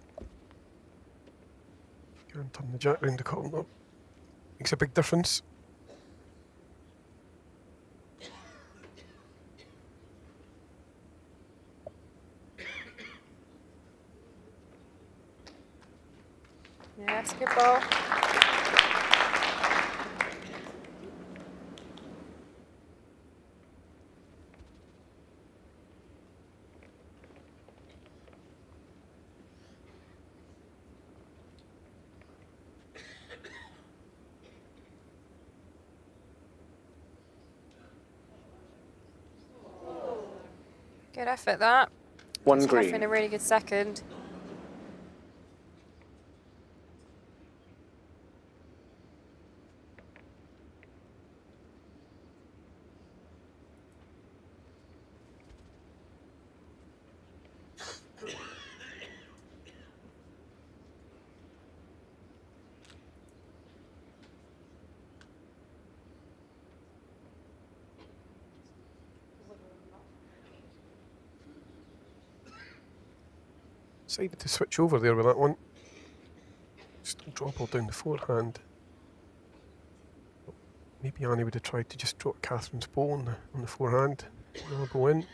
She can turn the jack round the corner. Makes a big difference. Yeah, that's a good ball. Good effort, that. One That's green. Katherine a really good second. Decided to switch over there with that one. Still drop her down the forehand. Maybe Annie would have tried to just drop Catherine's ball on the, on the forehand. I'll go in.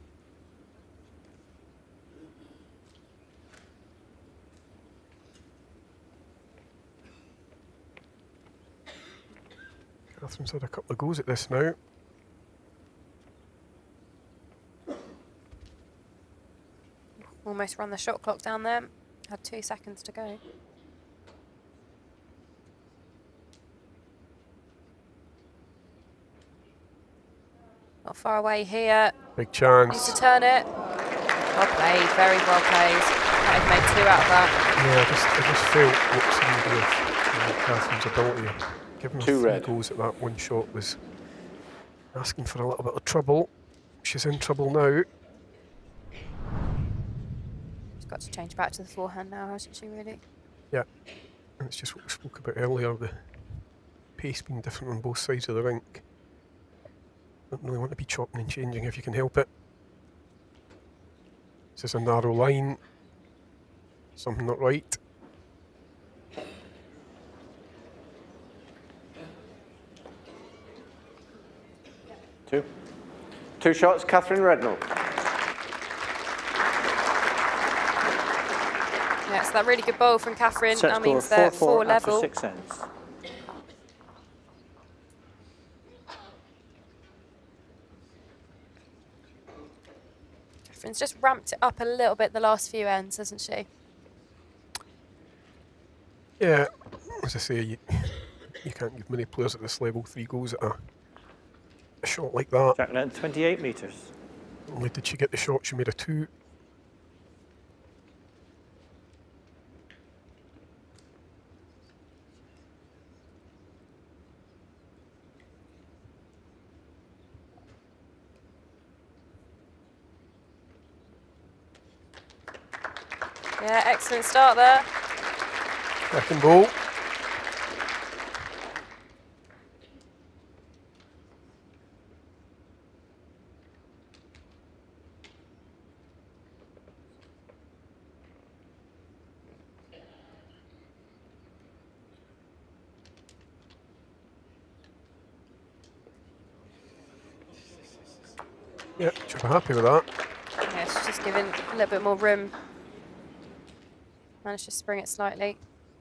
Catherine's had a couple of goes at this now. Almost run the shot clock down there. Had two seconds to go. Not far away here. Big Needs chance. to turn it. Well played, very well played. Might have made two out of that. Yeah, I just, I just felt what somebody of uh, Catherine's ability of giving her Two three red. goes at that one shot was asking for a little bit of trouble. She's in trouble now. She's got to change back to the forehand now, hasn't she, really? Yeah, and it's just what we spoke about earlier, the pace being different on both sides of the rink. Don't really want to be chopping and changing if you can help it. This is a narrow line. Something not right. Two. Two shots, Katherine Rednall. Yeah, so that really good ball from Katherine. Set That score means they're four four four after level. six ends. Katherine's just ramped it up a little bit the last few ends, hasn't she? Yeah, as I say, you, you can't give many players at this level three goes at a, a shot like that. Jack net twenty-eight metres. Only did she get the shot, she made a two. Yeah, excellent start there. Second ball. Yeah, should be happy with that. Yeah, she's just giving a little bit more room. Managed to spring it slightly.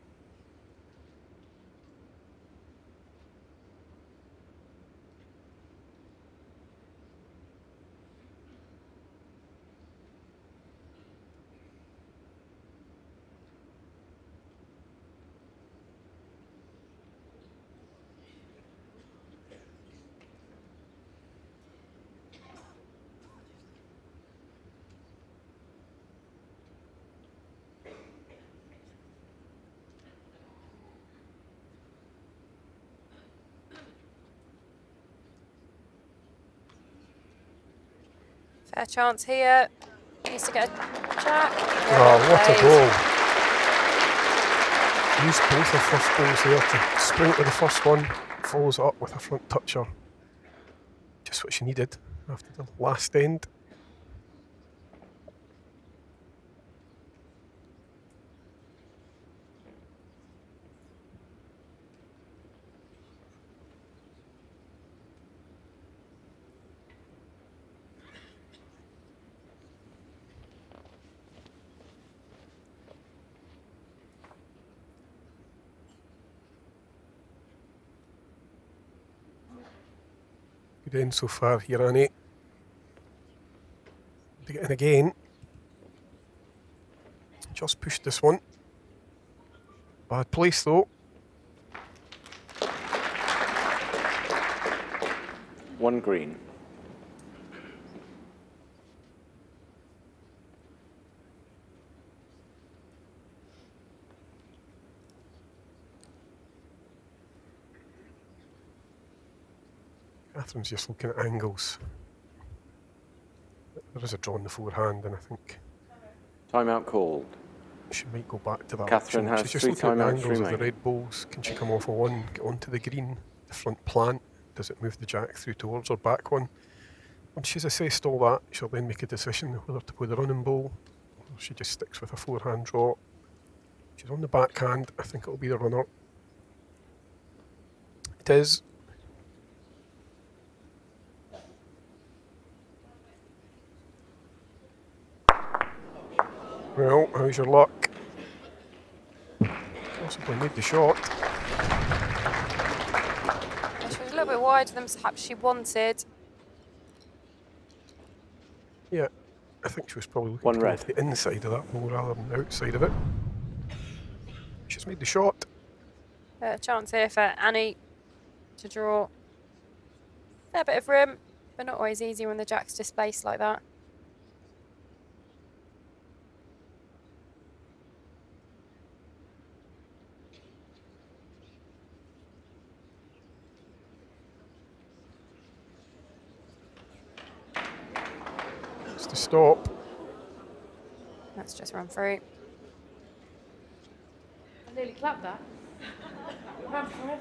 Fair chance here. Needs to get a jack. Yeah, Oh, well what a played. ball. Used both her first balls there to sprint with the first one, follows it up with a front toucher. Just what she needed. after the last end. Good end so far here, Annie. To get in again. Just pushed this one. Bad place though. One green. Catherine's just looking at angles. There is a draw on the forehand, and I think Timeout called. she might go back to that. Catherine option. has She's just three looking at the timeouts angles of the remaining. red balls. Can she come off a one, get onto the green, the front plant? Does it move the jack through towards her back one? Once she's assessed all that, she'll then make a decision whether to play the running ball, or she just sticks with a forehand draw. She's on the backhand. I think it'll be the runner. It is. Well, how's your luck? Possibly made the shot. She was a little bit wider than perhaps she wanted. Yeah, I think she was probably looking One to go red. off the inside of that ball rather than the outside of it. She's made the shot. A chance here for Annie to draw. Fair bit of room, but not always easy when the jack's displaced like that. It's to stop. Let's just run through. I nearly clapped that. Ran forever.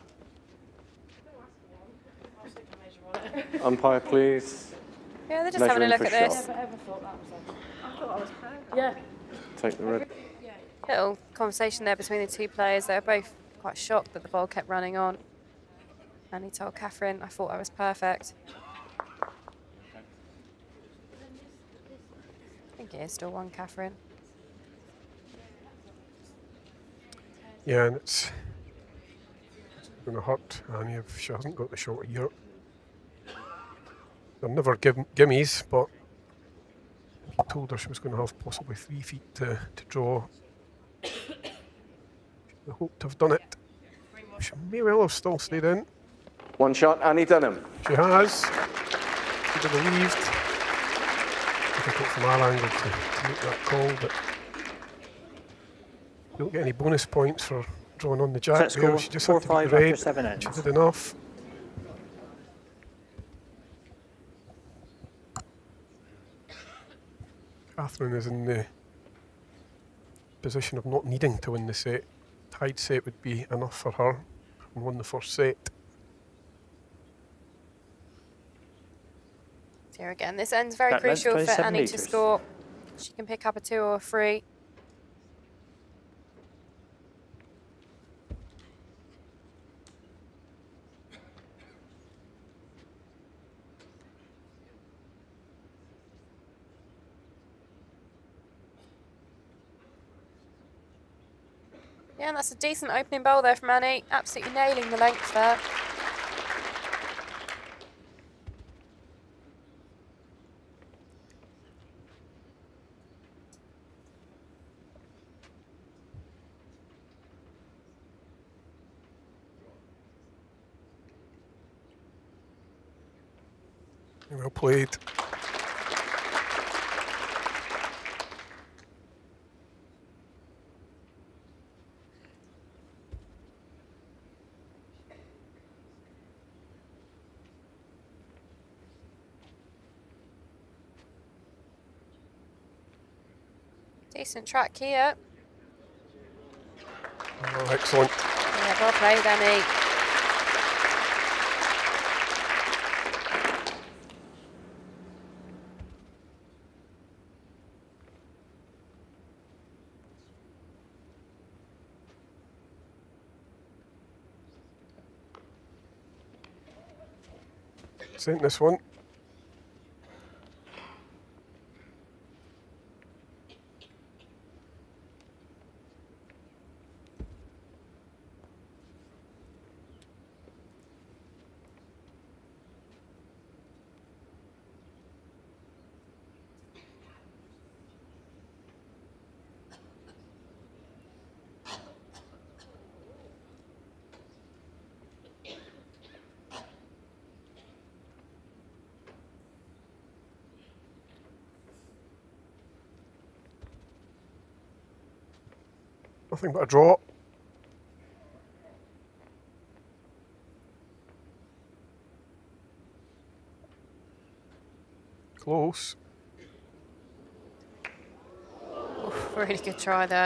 I'll stick a measure on it. Umpire, please. Yeah, they're just having a Measuring look at for this. Never ever thought that was on. I thought I was hanging. Yeah. Take the red. Yeah. Little conversation there between the two players. They were both quite shocked that the ball kept running on. And he told Katherine, I thought I was perfect. I think it is still one, Katherine. Yeah, and it's going to hurt Annie if she hasn't got the shot here. They're never giv gimmies, but he told her she was going to have possibly three feet to, to draw. She hoped to have done it. She may well have still stayed in. One shot, Annie Dunham. She has. She'd have believed. Difficult from our angle to, to make that call, but you don't get any bonus points for drawing on the jack. Set there. score She just four had to beat five the after red. seven She ends. did enough. Katherine is in the position of not needing to win the set. Tied set would be enough for her, having won the first set. Here again, this end's very That length, crucial for twenty-seven Annie to metres. score. She can pick up a two or a three. Yeah, and that's a decent opening bowl there from Annie. Absolutely nailing the length there. Well played. Decent track here. Oh, excellent. Yeah, well played, Annie. percent this one. Nothing but a draw. Close. Oof, really good try there.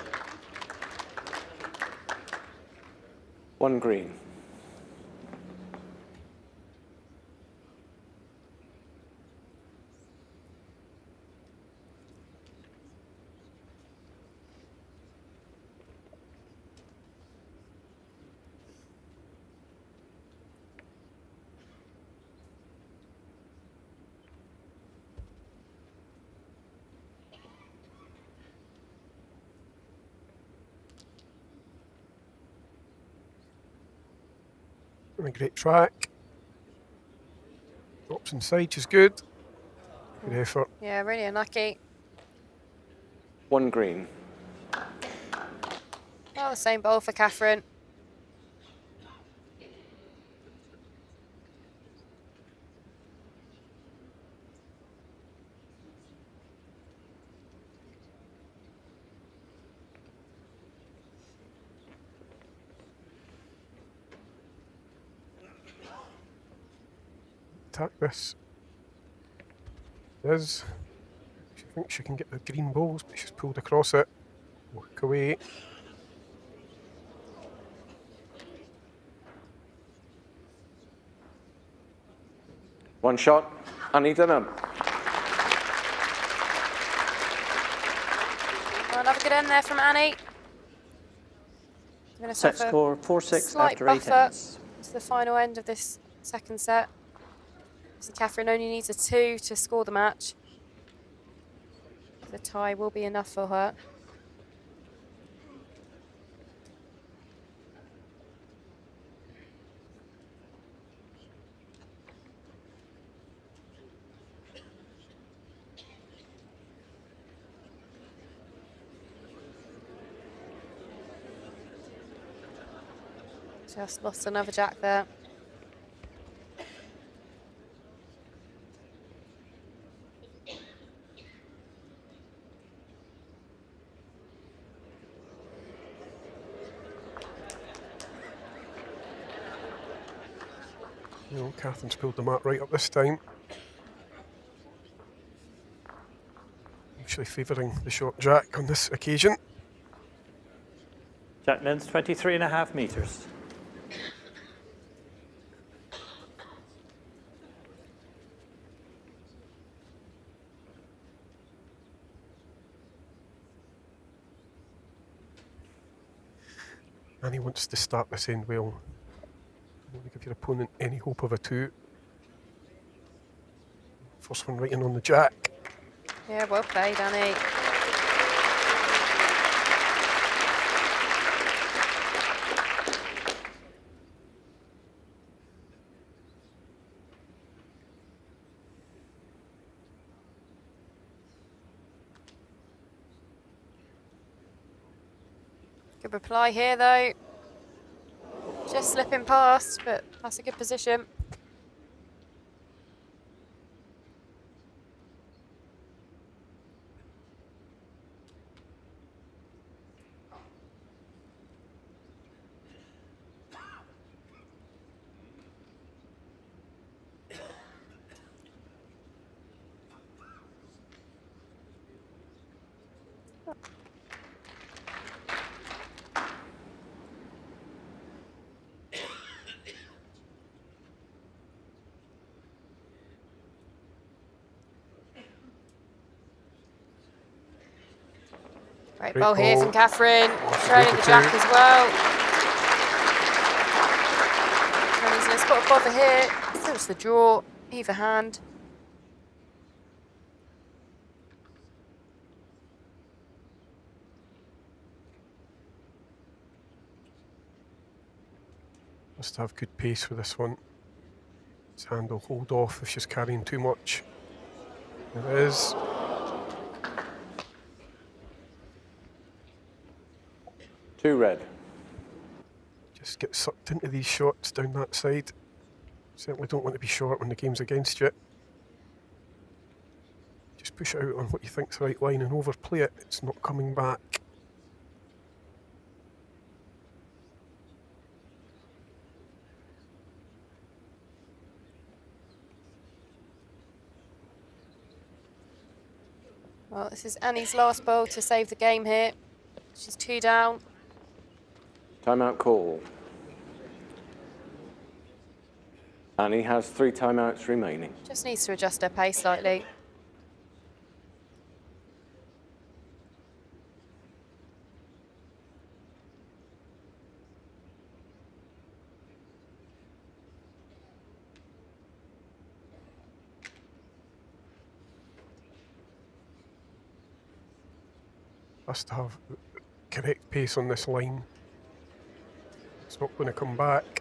One green. A great track. Drops inside, which is good. Good effort. Yeah, really unlucky. One green. Well, the same bowl for Katherine. Attack this. Does. She thinks she can get the green balls, but she's pulled across it. Walk away. One shot. Annie Dunham. Well, another good end there from Annie. Giving Set herself a score four six slight after eight buffer ends. to the final end of this second set. So Katherine only needs a two to score the match. The tie will be enough for her. Just lost another jack there. You know, Catherine's pulled the mat right up this time. Actually favouring the short jack on this occasion. Jack length twenty-three and a half metres. Annie wants to start this end well. You want to give your opponent any hope of a two. First one right in on the jack. Yeah, well played, Annie. Good reply here, though. Just slipping past, but that's a good position. Great Great ball here ball. from Katherine, Oh, trailing the good jack too. as well. And he's going to spot a bother here. Still What's the draw? Either hand. Must have good pace with this one. His hand will hold off if she's carrying too much. There it is. Two red. Just get sucked into these shots down that side. Certainly don't want to be short when the game's against you. Just push it out on what you think's the right line and overplay it. It's not coming back. Well, this is Annie's last ball to save the game here. She's two down. Timeout call. Annie has three timeouts remaining. Just needs to adjust her pace slightly. Has to have correct pace on this line. It's not going to come back.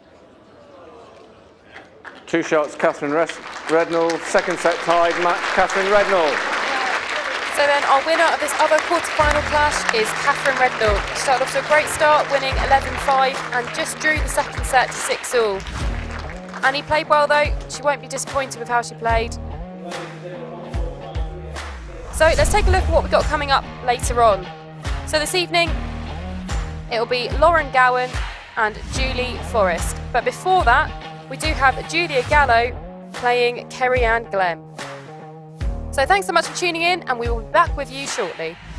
Two shots, Katherine Rednall. Second set tied, match Katherine Rednall. So then our winner of this other quarter-final clash is Katherine Rednall. She started off to a great start, winning eleven five, and just drew the second set to six all. Annie played well though. She won't be disappointed with how she played. So let's take a look at what we've got coming up later on. So this evening, it'll be Lauren Gowan and Julie Forrest. But before that, we do have Julia Gallo playing Kerry Ann Glenn. So thanks so much for tuning in, and we will be back with you shortly.